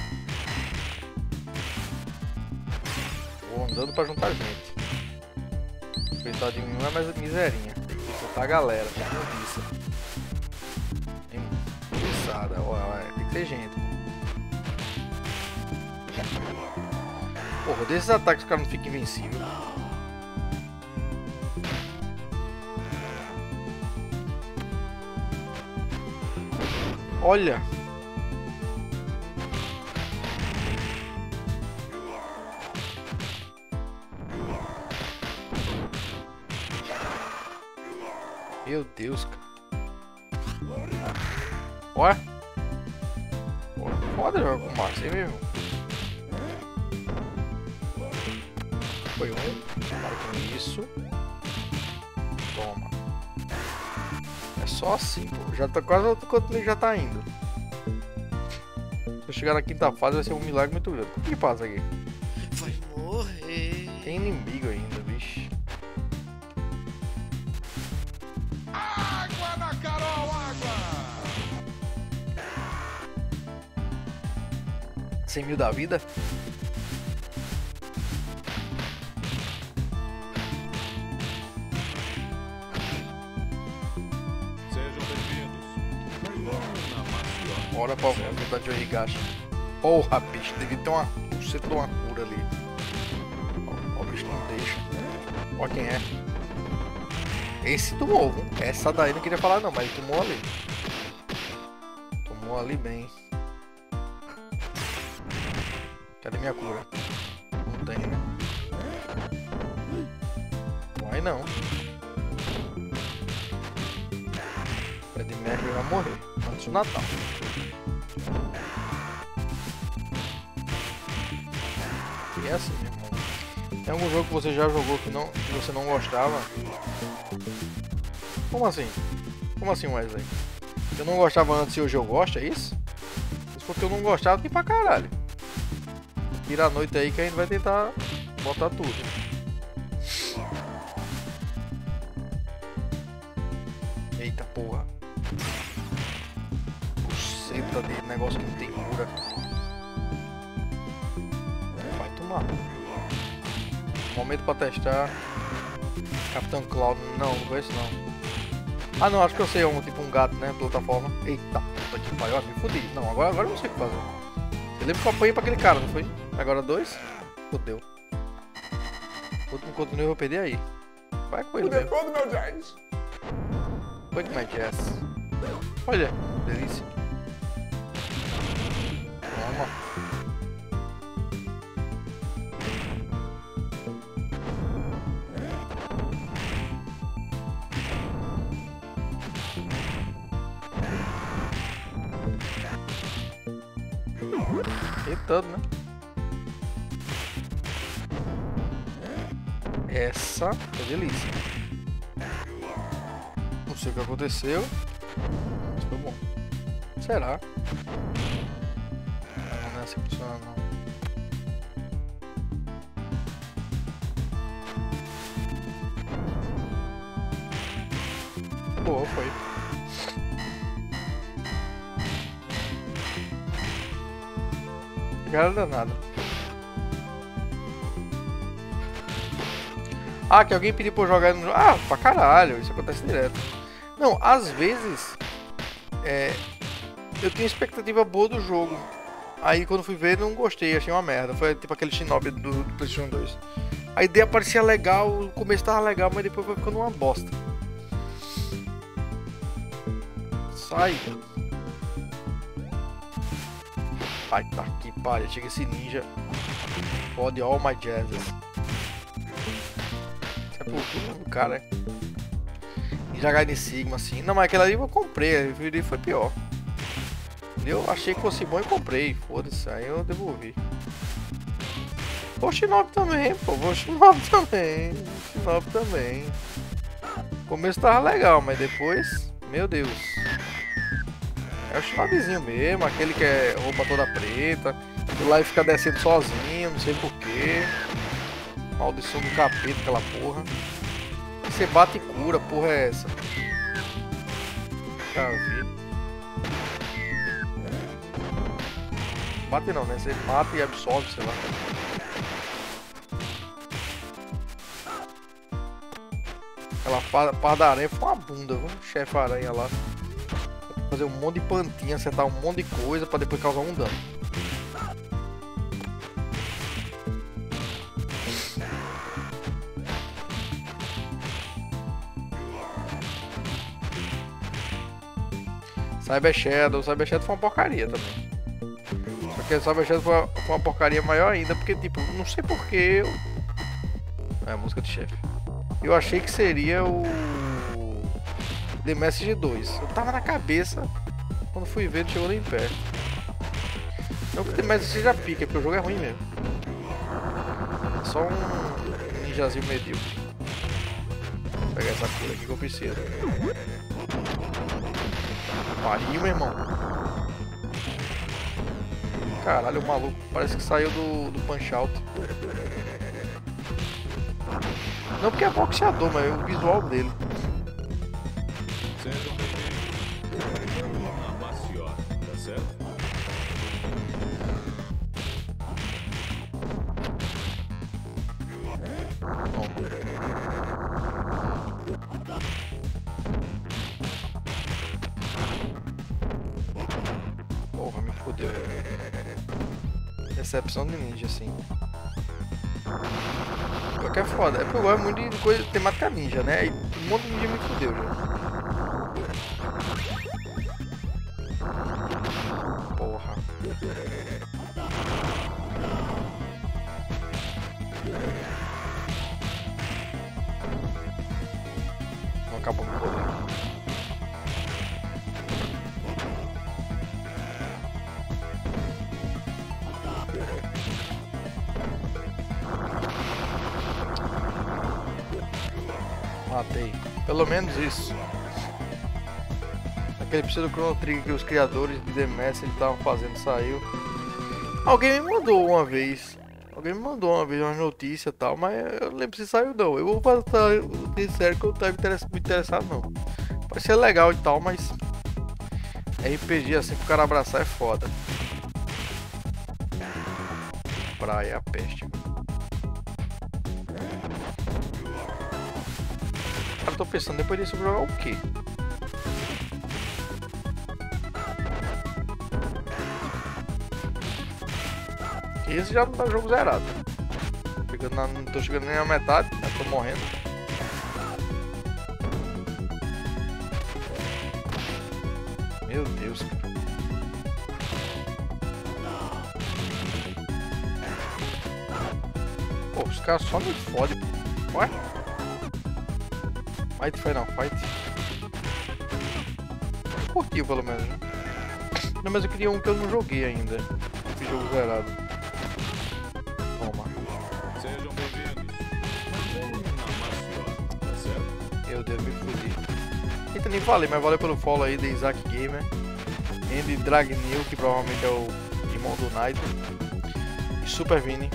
Vou andando pra juntar gente. Coitadinho não é mais miserinha. Tem que juntar a galera. Enguiçada. Tem que ter gente. Porra, desses ataques o cara não fica invencível. Olha. Meu Deus, cara. Ué? Foda jogar com o Max, hein, mesmo? Foi um. Para com isso. Toma. É só assim, pô. Já tá quase outro continente, já tá indo. Se eu chegar na quinta fase vai ser um milagre muito grande. O que passa aqui? Vai morrer. Tem inimigo ainda, bicho. Água na Carol, água! 100 mil da vida? Sejam bem-vindos. Bora pra voltar de Origacha. Porra, bicho, devia ter uma buceta de uma cura ali. Ó, o bicho não deixa. Ó quem é. Esse tomou, viu? Essa daí não queria falar não, mas ele tomou ali. Tomou ali bem. Cadê minha cura? Não tem, né? Vai não. Fred Mercury vai morrer antes do Natal. E é assim, meu irmão. Tem algum jogo que você já jogou que você não gostava? Como assim? Como assim, Wesley? Eu não gostava antes e hoje eu gosto, é isso? Isso porque eu não gostava tem pra caralho. Vira a noite aí que a gente vai tentar botar tudo. Eita porra. Buceta de negócio que não tem cura. Vai tomar. Momento pra testar. Capitão Cloud. Não conheço não. Ah não, acho que eu sei tipo um gato, né? Plataforma. Eita, puta que pariu, me fudi. Não, agora eu não sei o que fazer. Eu lembro que eu apanhei pra aquele cara, não foi? Agora 2? Fudeu. O último continua eu vou perder aí. Vai com ele mesmo. Todo meu jazz. Foi com my jazz. Olha, delícia. Toma. Todo, né? Essa é delícia. Não sei o que aconteceu, mas foi bom. Será? Não é assim que funciona não. Boa, foi. Cara danada. Ah, que alguém pediu pra eu jogar no jogo. Ah, pra caralho, isso acontece direto. Não, às vezes eu tinha expectativa boa do jogo. Aí quando fui ver não gostei, achei uma merda. Foi tipo aquele Shinobi do PlayStation 2. A ideia parecia legal, o começo tava legal, mas depois foi ficando uma bosta. Sai. Ai, tá que pariu, chega esse ninja. Pode all my jazzes. Isso é pro cara, né? Ninja Gaiden Sigma, assim. Não, mas aquela ali eu comprei, a vídeo foi pior. Eu achei que fosse bom e comprei. Foda-se, aí eu devolvi. Vou Shinobi também, pô. Vou Shinobi também. Shinobi também. O começo tava legal, mas depois, meu Deus. É o Shinobizinho mesmo, aquele que é roupa toda preta. E lá ele fica descendo sozinho, não sei porquê. Maldição do capeta, aquela porra. Você bate e cura, porra é essa? Já vi. Bate não, né? Você mata e absorve, sei lá. Aquela par da aranha foi uma bunda, viu? Chefe aranha lá. Fazer um monte de pantinha, acertar um monte de coisa pra depois causar um dano. Cyber Shadow foi uma porcaria também. Só que Cyber Shadow foi uma porcaria maior ainda, porque tipo, não sei porquê eu... É a música de chefe. Eu achei que seria o The Message 2. Eu tava na cabeça, quando fui ver, não chegou nem perto. Não que o The Message seja pica, porque o jogo é ruim mesmo. É só um ninjazinho medíocre. Vou pegar essa cura aqui que eu preciso. Pariu, meu irmão. Caralho, o maluco parece que saiu do Punch Out. Não porque é boxeador, mas é o visual dele. Tá certo? Porra, me fodeu. Decepção de ninja, assim. O que é foda, é porque eu gosto muito de coisa temática ninja, né? E um monte de ninja me fodeu já. Porra. Não acabou meu poder. Matei. Pelo menos isso. Aquele pseudo Chrono Trigger que os criadores de The Messenger estavam fazendo saiu. Alguém me mandou uma vez. Alguém me mandou uma vez uma notícia e tal, mas eu não lembro se saiu não. Eu vou passar sincero que eu não tava muito interessado não. Pode ser legal e tal, mas RPG assim pro cara abraçar é foda. Praia é a peste. Cara, eu tô pensando depois disso eu vou jogar o quê? Esse já não tá jogo zerado. Não tô chegando nem na metade, já tô morrendo. Meu Deus, cara. Pô, os caras só me fodem. Ué? Fight foi não, fight. Curtiu pelo menos, né? Não, mas eu queria um que eu não joguei ainda. Esse jogo zerado. Toma. Sejam bem-vindos. Tá certo? Meu Deus, me fudi. Eita, nem falei, mas valeu pelo follow aí de Isaac Gamer. Andy Dragnil, que provavelmente é o irmão do Naito. E Super Vini.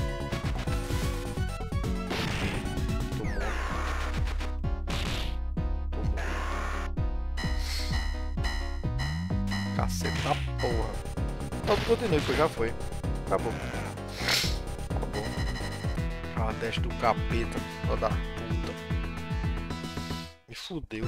Caceta porra. Não, continue, que já foi. Acabou. Acabou. Ah, teste do capeta. Ó da puta. Me fudeu.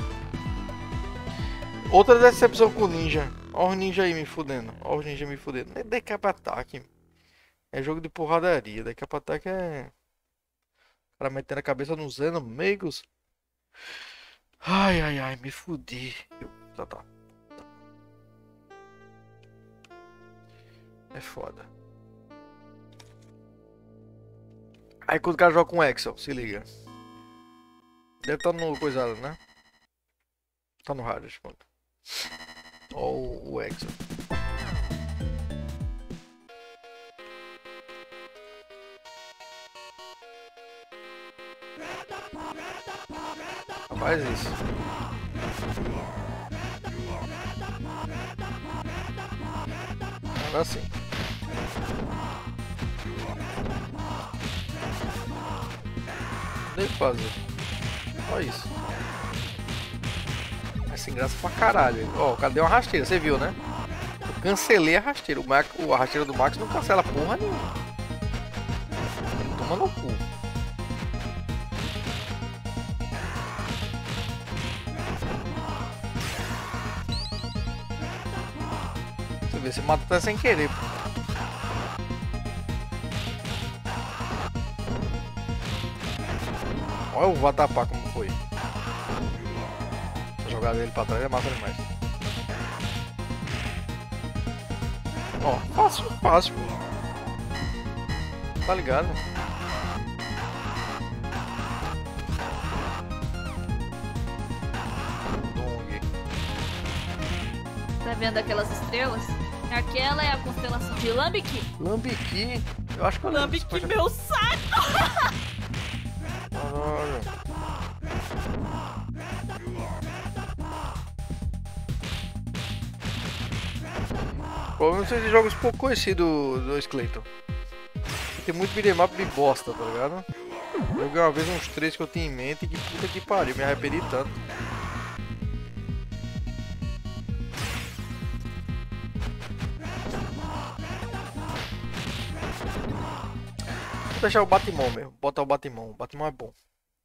Outra decepção com o ninja. Ó os ninja aí me fudendo. Ó os ninja me fudendo. Não é Decap Attack. É jogo de porradaria. Decap Attack é... O cara metendo a cabeça nos inimigos. Ai, ai, ai. Me fudi. Tá. É foda. Aí quando o cara joga com Excel, se liga. Deve estar no coisado, né? Tá no hard, pronto. Ó o Excel. Faz isso. Agora sim. Nem fazer. Olha isso. É sem graça pra caralho. Ó, cadê uma rasteira? Você viu, né? Eu cancelei a rasteira. A rasteira do Max não cancela porra nenhuma. Toma no cu. Você vê, você mata até sem querer, pô. Olha o Vatapá como foi. A jogada dele pra trás é massa demais. Ó, fácil. Tá ligado? Dong. Tá vendo aquelas estrelas? Aquela é a constelação de Lambique. Lambique? Eu acho que eu lembro. Lambique, meu saco! Caralho. Provavelmente são jogos pouco conhecidos do Skeleton. Tem muito beat'em up de bosta, tá ligado? Joguei uma vez uns 3 que eu tinha em mente e que puta que pariu, me arrependi tanto. Vou deixar o Batimon mesmo, botar o Batimon. O Batimon é bom.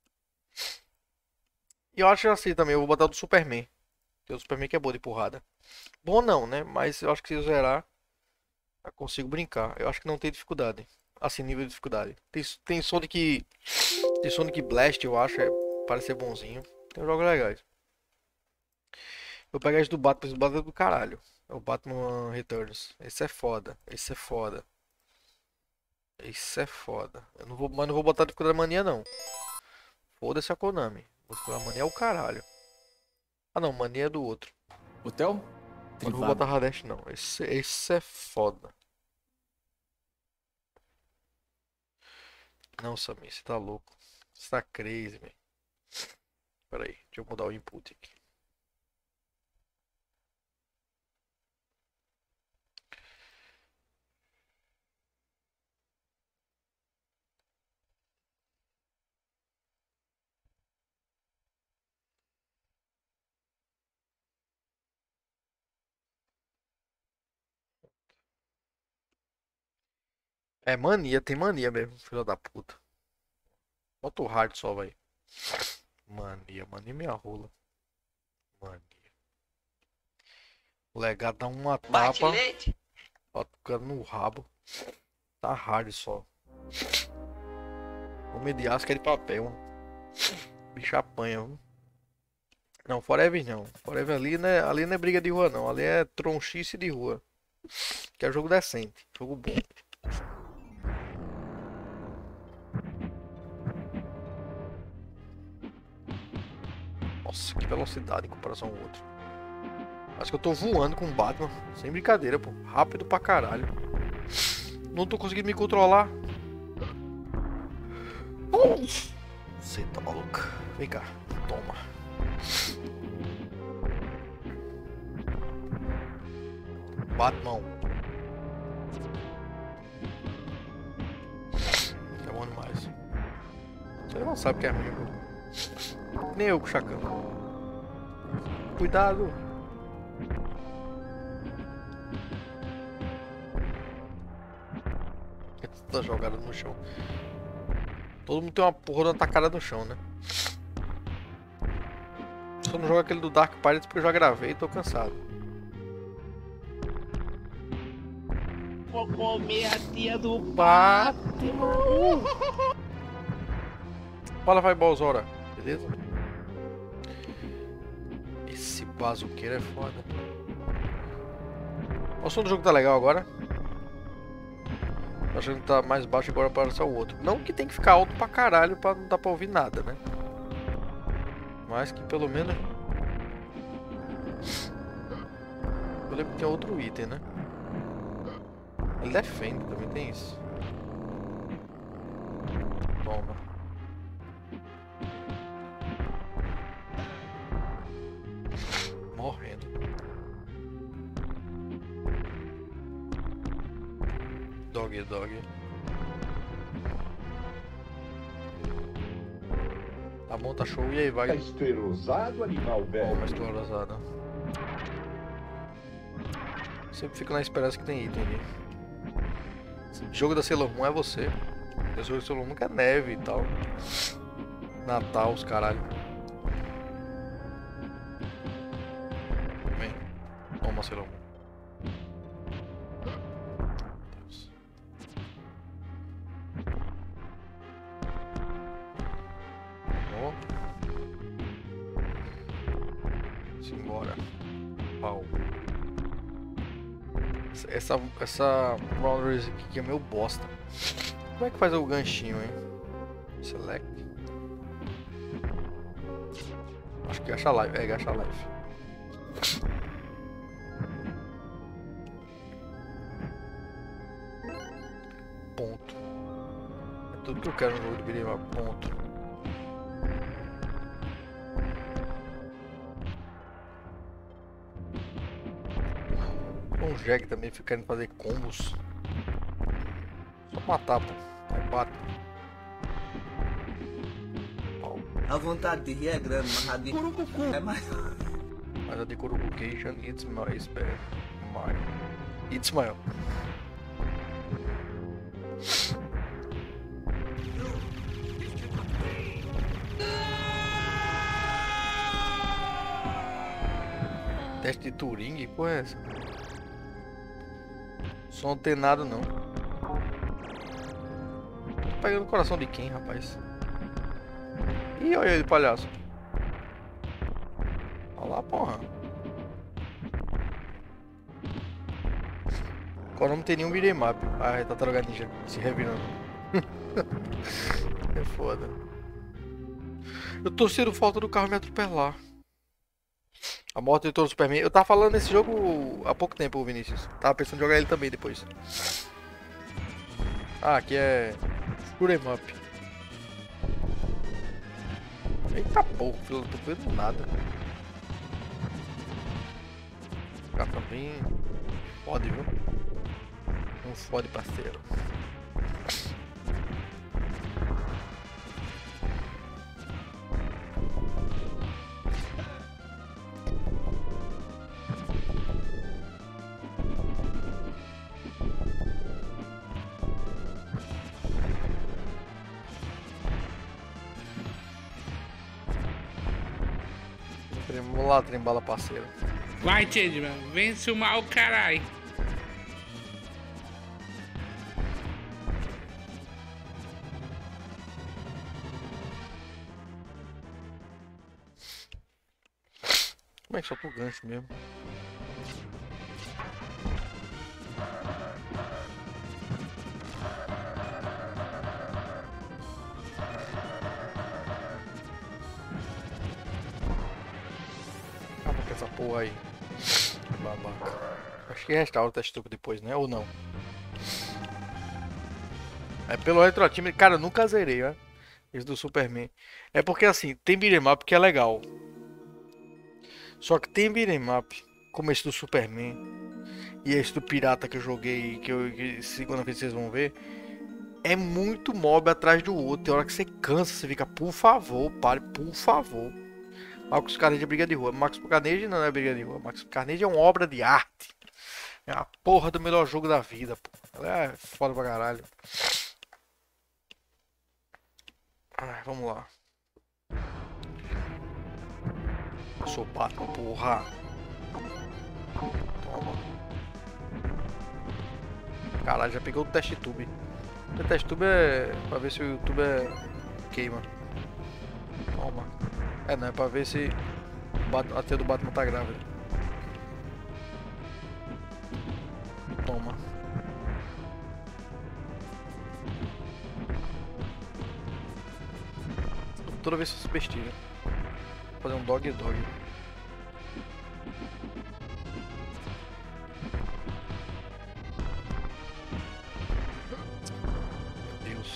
E eu acho assim também, eu vou botar o do Superman. Porque o Superman que é bom de porrada. Bom não, né? Mas eu acho que se eu zerar, eu consigo brincar. Eu acho que não tem dificuldade. Assim, nível de dificuldade. Tem Sonic... Tem Sonic Blast, eu acho. Parece ser bonzinho. Tem jogos legais. Vou pegar esse do Batman. Esse do Batman é do caralho. É o Batman Returns. Esse é foda. Esse é foda. Esse é foda. Mas não vou botar dificuldade mania, não. Foda-se a Konami. Dificuldade mania é o caralho. Ah, não. Mania é do outro. Hotel? Eu não vou botar Hades, não. Esse é foda. Não, Samir, você tá louco. Você tá crazy, velho. Pera aí, deixa eu mudar o input aqui. É mania, tem mania mesmo, filho da puta. Bota o hard só, vai. Mania minha rola. Mania. O legado dá uma tapa. Bota o cara no rabo. Tá hard só. Homem de aço que é de papel. Bicho apanha, viu? Não, Forever não. Forever ali não é briga de rua não. Ali é tronchice de rua. Que é jogo decente. Jogo bom. Nossa, que velocidade em comparação ao outro. Acho que eu tô voando com o Batman. Sem brincadeira, pô. Rápido pra caralho. Não tô conseguindo me controlar. Você tá maluco. Vem cá. Toma. Batman. É bom demais. Você não sabe que é ruim, pô. Nem eu com o Chacão. Cuidado. Tá jogado no chão. Todo mundo tem uma porra da tacada no chão, né? Só não jogo aquele do Dark Pirates porque eu já gravei e tô cansado. Vou comer a tia do Batman. Fala, vai, Balzora. Beleza? Esse bazuqueiro é foda. O som do jogo tá legal agora. Acho que tá mais baixo agora para só o outro. Não que tem que ficar alto pra caralho pra não dar pra ouvir nada, né? Mas que pelo menos... Eu lembro que tem outro item, né? Ele defende, também tem isso. Toma. Morrendo. Dog. Tá bom, tá show. E aí, vai. Tá esterosado, animal velho. Ó, esterosado. Sempre fico na esperança que tem item ali. Esse jogo da Sailor Moon é você. O jogo da Sailor Moon que é neve e tal. Natal, os caralho. Vem. Toma, Sailor Moon. Simbora. Pau. Essa Rounders aqui que é meio bosta. Como é que faz o ganchinho, hein? Select. Acho que gacha live. É, gacha live. Ponto. É tudo que eu quero no jogo de beat'em up. Ponto. Um Jag também fica querendo fazer combos. Só matar, pô. Aí bate. A vontade de rir é grande, mas a de Curucucu é maior. Mas a de Curucucation, it's my spare. It's my. Teste de Turing? Que porra é essa? Som não tem nada não. Tô pegando o coração de quem, rapaz? Ih, olha ele, palhaço. Olha lá, porra. Agora não tem nenhum beat'em up. Ah, é Tartaruga Ninja se revirando. É foda. Eu tô sentindo falta do carro me atropelar. A morte do Superman. Eu tava falando desse jogo há pouco tempo, Vinícius. Tava pensando em jogar ele também depois. Ah, aqui é Beat'em up. Eita porra, filho, não tô vendo nada. O cara também fode, viu? Não fode, parceiro. Vamos lá, trembala, parceiro. Vai, Changeman, vence o mal, carai. Como é que solta o gancho mesmo? Acaba com essa porra aí. Babaca. Acho que restaura o teste depois, né? Ou não? É pelo retroativo. Cara, eu nunca zerei, ó. Esse do Superman. É porque assim, tem beat'em up que é legal. Só que tem beat'em up, como esse do Superman e esse do Pirata que eu joguei, que segunda vez vocês vão ver, é muito mob atrás do outro. Tem hora que você cansa, você fica, por favor, pare, por favor. Marcos Carnage é briga de rua. Marcos Carnage não é briga de rua. Marcos Carnage é uma obra de arte. É a porra do melhor jogo da vida, pô. Ela é foda pra caralho. Vamos lá. Eu sou Batman, porra. Toma. Caralho, já pegou o teste tube. O teste tube é pra ver se o YouTube queima. Toma. Não, é pra ver se a tia do Batman tá grávida. Toma. Toda vez que você besteira. Vou fazer um dog. Meu Deus.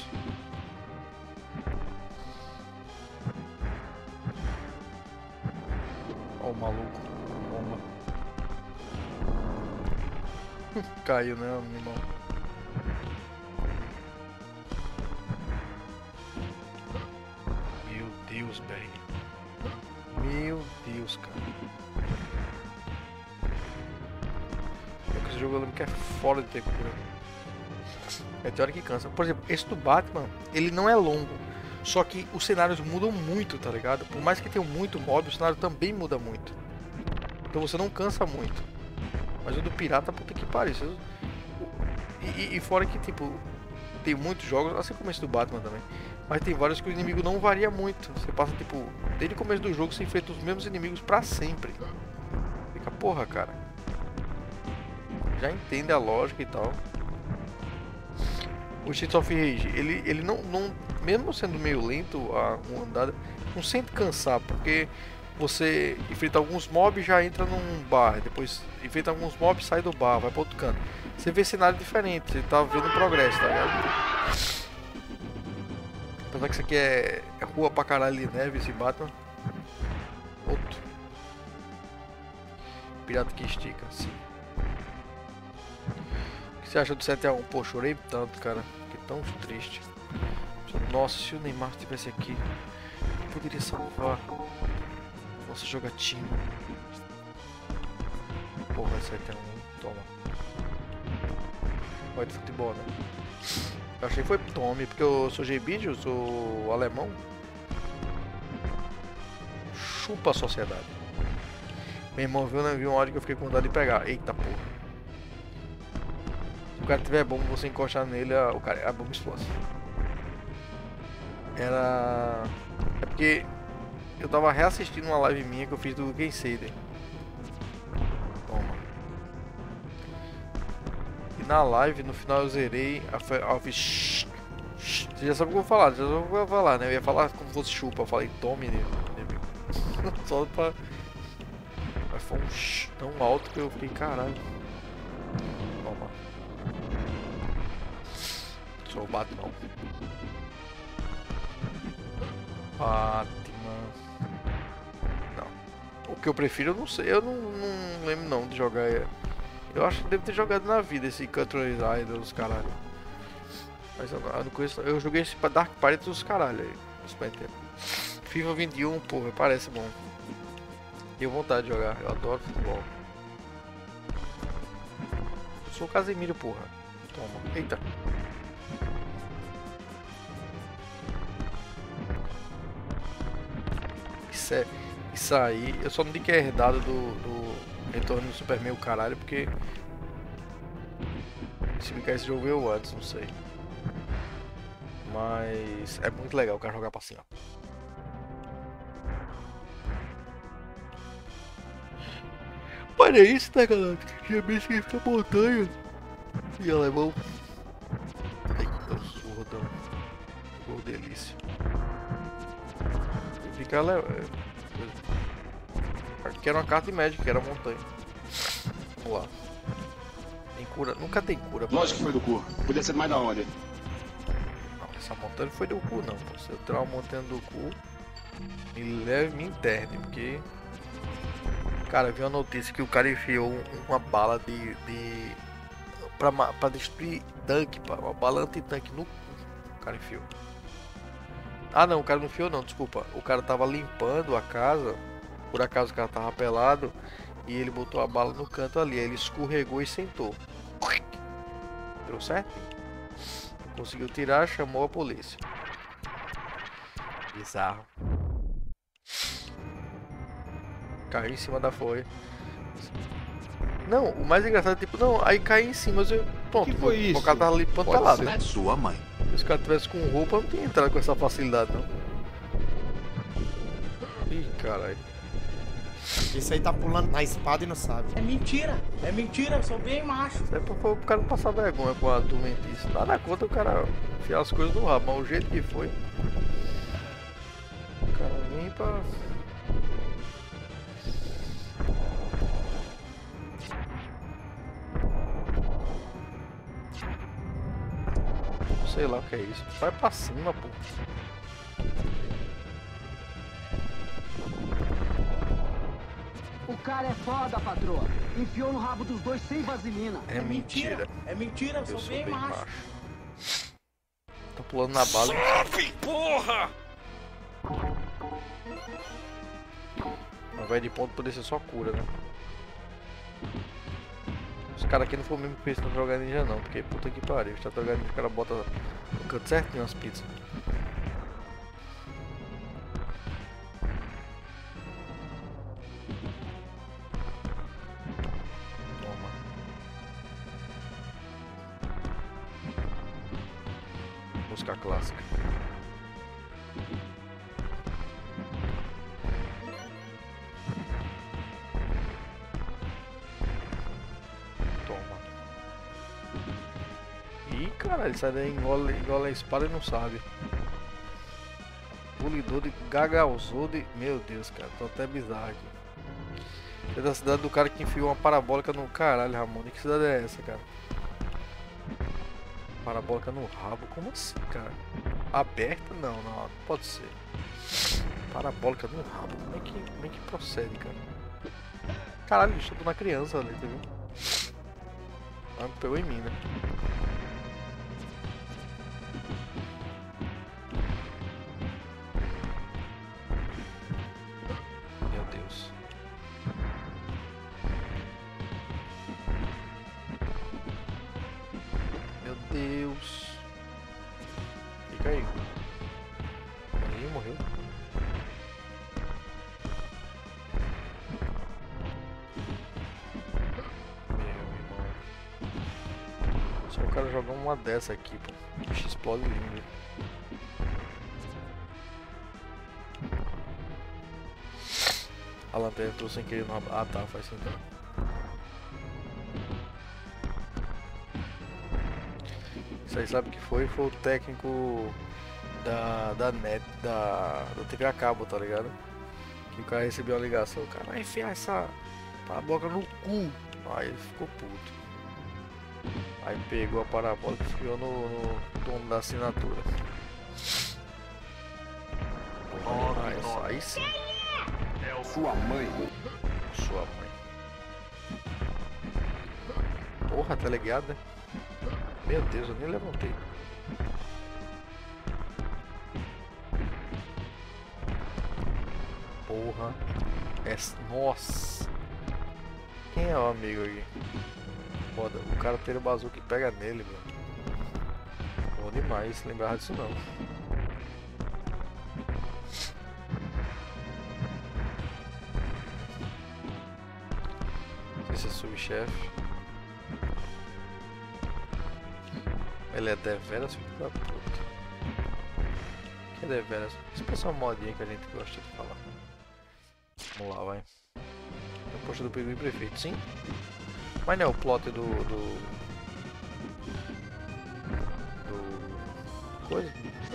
Ó o maluco. Bomba. Caiu, né, animal? Meu Deus, velho. Meu Deus, cara. Esse jogo eu lembro que é fora de ter cura. É teoria que cansa. Por exemplo, esse do Batman, ele não é longo. Só que os cenários mudam muito, tá ligado? Por mais que tenha muito mob, o cenário também muda muito. Então você não cansa muito. Mas o do Pirata, puta que pariu. E fora que, tipo, tem muitos jogos, assim como esse do Batman também. Mas tem vários que o inimigo não varia muito. Você passa, tipo, desde o começo do jogo você enfrenta os mesmos inimigos pra sempre. Fica, porra, cara. Já entende a lógica e tal. O Streets of Rage, ele não, mesmo sendo meio lento a uma andada, não sente cansar, porque você enfrenta alguns mobs, já entra num bar, depois enfrenta alguns mobs, sai do bar, vai para outro canto. Você vê cenário diferente, você tá vendo progresso, tá ligado? Apesar que isso aqui é rua pra caralho de neve, esse Batman. Outro. Pirata que estica, sim. O que você acha do 7x1? Pô, chorei tanto, cara. Fiquei tão triste. Nossa, se o Neymar estivesse aqui, eu poderia salvar nossa jogatina. Porra, 7x1, toma. Pode futebol, né? Eu achei que foi Tommy, porque eu sou G-Bid, eu sou alemão. Chupa a sociedade. Meu irmão viu uma hora que eu fiquei com vontade de pegar. Eita porra. Se o cara tiver bomba, você encostar nele, a bomba explode. É porque eu tava reassistindo uma live minha que eu fiz do Gensader. Toma. E na live, no final eu zerei. Eu fiz. Você já sabe o que eu vou falar, já sabe o que eu vou falar, né? Eu ia falar como fosse chupa, eu falei tome nele. Só pra. Mas foi tão alto que eu fiquei caralho. Toma. Sou o Batman. Batman. Não. O que eu prefiro eu não sei. Eu não lembro não de jogar. Eu acho que devo ter jogado na vida esse Country Idols, caralho. Mas eu não conheço. Eu joguei esse Dark Pirates dos caralho aí. FIFA 21, porra, parece bom. Tenho vontade de jogar, eu adoro futebol. Eu sou o Casemiro, porra. Toma. Eita. Isso aí, eu só não digo que é herdado do Retorno do Superman, o caralho, porque se me cair esse jogo eu antes, não sei. Mas é muito legal o cara jogar pra cima. Olha isso, né, galera? Já me esqueci da montanha. E alemão. Eita, o surdão. Gol delícia. Fica aqui era uma carta de Magic, que era a montanha. Vamos lá. Tem cura? Nunca tem cura. Lógico que foi do cu. Podia ser mais da onde? Não, essa montanha não foi do cu não. Se eu tirar uma montanha do cu, me leve e me interne, porque... Cara, eu vi uma notícia que o cara enfiou uma bala pra destruir tanque, pá. Uma bala anti-tanque no cu. O cara enfiou. Ah não, o cara não enfiou não, desculpa. O cara tava limpando a casa. Por acaso o cara tava pelado. E ele botou a bala no canto ali. Aí ele escorregou e sentou. Deu certo? Conseguiu tirar, chamou a polícia. Bizarro. Caiu em cima da folha. Não, o mais engraçado é tipo, não, aí cai em cima, mas eu. Pronto, que foi isso? O cara tava limpando pelado. Pode ser sua mãe. Se os caras tivessem com roupa, não tinha entrado com essa facilidade, não. Ih, caralho. Esse aí tá pulando na espada e não sabe. É mentira, eu sou bem macho. Isso é pro cara não passar vergonha com a tormentice. Nada contra o cara enfiar as coisas no rabo, mas o jeito que foi. O cara vem pra. Sei lá o que é isso. Vai pra cima, pô. O cara é foda, patroa. Enfiou no rabo dos dois sem vaselina. É mentira. É mentira, eu sou bem macho. Tô pulando na bala. Porra! Mas vai de ponto poder ser só cura, né? Os caras aqui não foram mesmo pensando em jogar ninja não, porque puta que pariu. Os jogando ninja, o cara bota no canto certinho as pizzas. Toma. Música clássica. Ih, caralho, sai daí, engola a espada e não sabe. Polidor de gagalzou de... Meu Deus, cara, tô até bizarro aqui. É da cidade do cara que enfiou uma parabólica no... Caralho, Ramon, que cidade é essa, cara? Parabólica no rabo? Como assim, cara? Aberta? Não, não pode ser. Parabólica no rabo? Como é que procede, cara? Caralho, bicho, eu tô na criança ali, tá vendo? Ah, pegou em mim, né? Meu Deus. Meu Deus. Fica aí. Aí, morreu. Só o cara jogar uma dessa aqui, pô. Bicho, explode lindo. A lanterna entrou sem querer no... Ah tá, faz sentido. Isso aí sabe o que foi? Foi o técnico da net, da TV a cabo, tá ligado? Que o cara recebeu uma ligação, o cara vai enfiar essa boca no cu. Aí ele ficou puto. Aí pegou a parabólica e enfiou no dono da assinatura. Aí sim. É sua mãe. Sua mãe. Porra, tá ligado, né? Meu Deus, eu nem levantei. Porra. Nossa. Quem é o amigo aqui? Foda, o cara tem o bazuca e pega nele, velho. Bom demais, lembrar disso não. chefe. Ele é deveras filho da puta. Que é deveras? Expressão modinha que a gente gosta de falar. Vamos lá, vai. A posta do Pinguim Prefeito, sim. Mas não é o plot do coisa?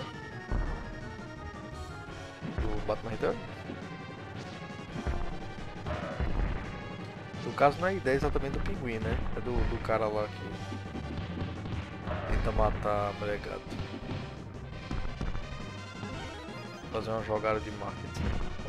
Do Batman Return? No caso não é a ideia exatamente do Pinguim, né? É do cara lá que tenta matar a mulher gato. Fazer uma jogada de marketing.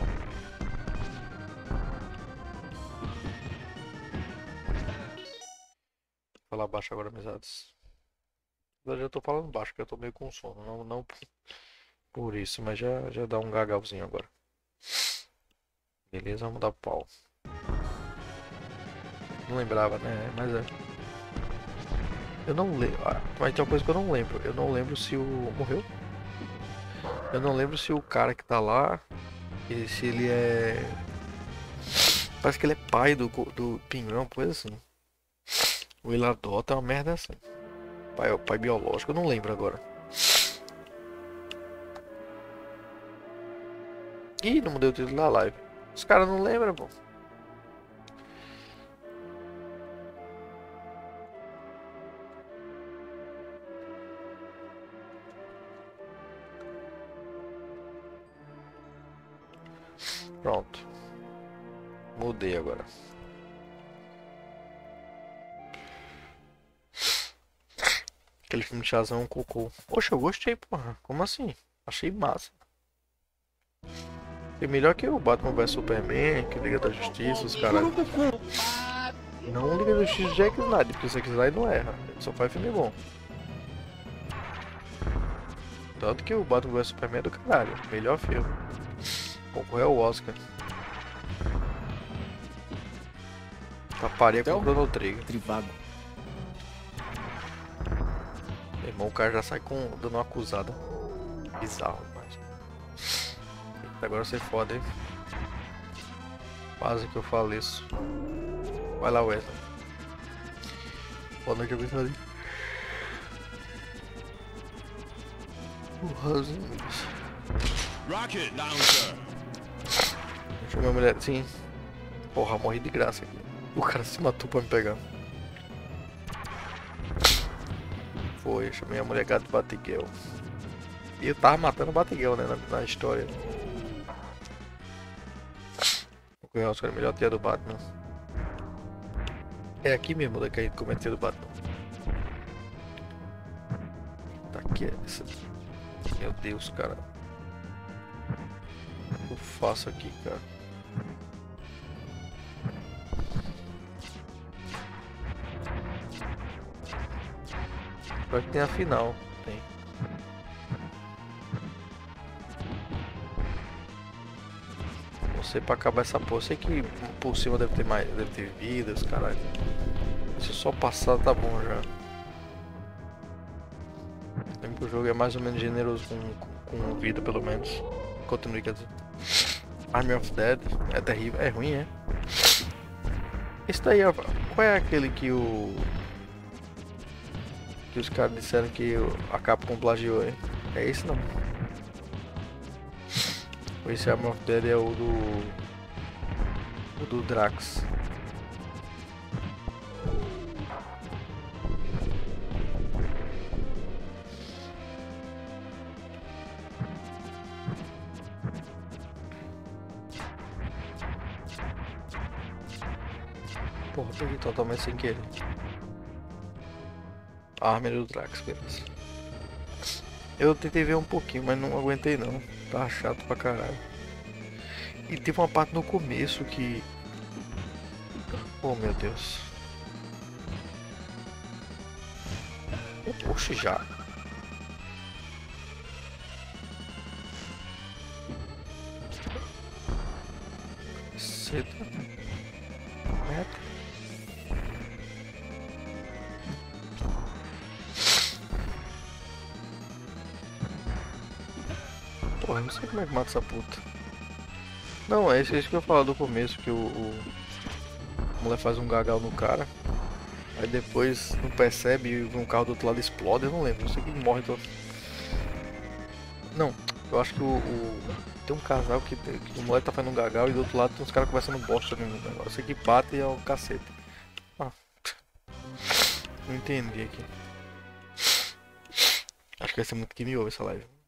Vou falar baixo agora, mesados. Eu já tô falando baixo, porque eu tô meio com sono. Não por isso, mas já dá um gagalzinho agora. Beleza, vamos dar pau. Não lembrava, né? Mas é. Eu não lembro. Mas tem uma coisa que eu não lembro. Eu não lembro se o. Morreu? Eu não lembro se o cara que tá lá. Se ele é. Parece que ele é pai do Pinguim, uma coisa assim. Ou ele adota uma merda assim. Pai biológico, eu não lembro agora. Ih, não mudei o título da live. Os caras não lembram, pô. Pronto. Mudei agora. Aquele filme de Shazam é um cocô. Poxa, eu gostei, porra. Como assim? Achei massa. É melhor que o Batman vs Superman, que Liga da Justiça, os caras. Não Liga da Justiça de Zack Snyder, porque o Zack Snyder não erra. Ele só faz filme bom. Tanto que o Batman vs Superman é do caralho. Melhor filme. Concorreu ao Oscar. Taparia com o Chrono Trigger. Trivago. Meu irmão, o cara já sai dando uma acusada. Bizarro, mas. Agora você foda, hein? Quase que eu falo isso. Vai lá, Wesley. Boa noite, abençoado. Rocket Launcher. Deixa eu ver a mulher. Sim. Porra, morri de graça aqui. O cara se matou pra me pegar. Foi, chamei a mulher gato de Batgirl. E eu tava matando o Batgirl, né, na história. O que é o melhor tia do Batman. É aqui mesmo que a gente comenta tia do Batman. Tá aqui, essa. Meu Deus, cara. O que eu faço aqui, cara? Espero que tenha a final. Tem. Não sei pra acabar essa porra. Sei que por cima deve ter vidas, caralho. Se só passar tá bom já. Lembro que o jogo é mais ou menos generoso com vida, pelo menos. Continue, quer dizer. Army of Dead é terrível, é ruim, é? Esse daí, qual é aquele que os caras disseram que a Capcom plagiou, hein? É esse não? Esse Army of Dead é o do Drax. Porra, peguei totalmente sem querer. A arma do Drax, beleza. Eu tentei ver um pouquinho, mas não aguentei não. Tá chato pra caralho. E teve uma parte no começo que... Oh meu Deus. Poxa, já. Caceta. Meta. Porra, eu não sei como é que mata essa puta. Não, é isso que eu falo do começo, que o mulher faz um gagal no cara. Aí depois não percebe e um carro do outro lado explode, eu não lembro, não sei quem morre todo. Não, eu acho que tem um casal que o moleque tá fazendo um gagal e do outro lado tem uns caras conversando bosta no negócio. Eu sei que bate e é o cacete. Ah, não entendi aqui. Acho que vai ser muito que me ouve essa live.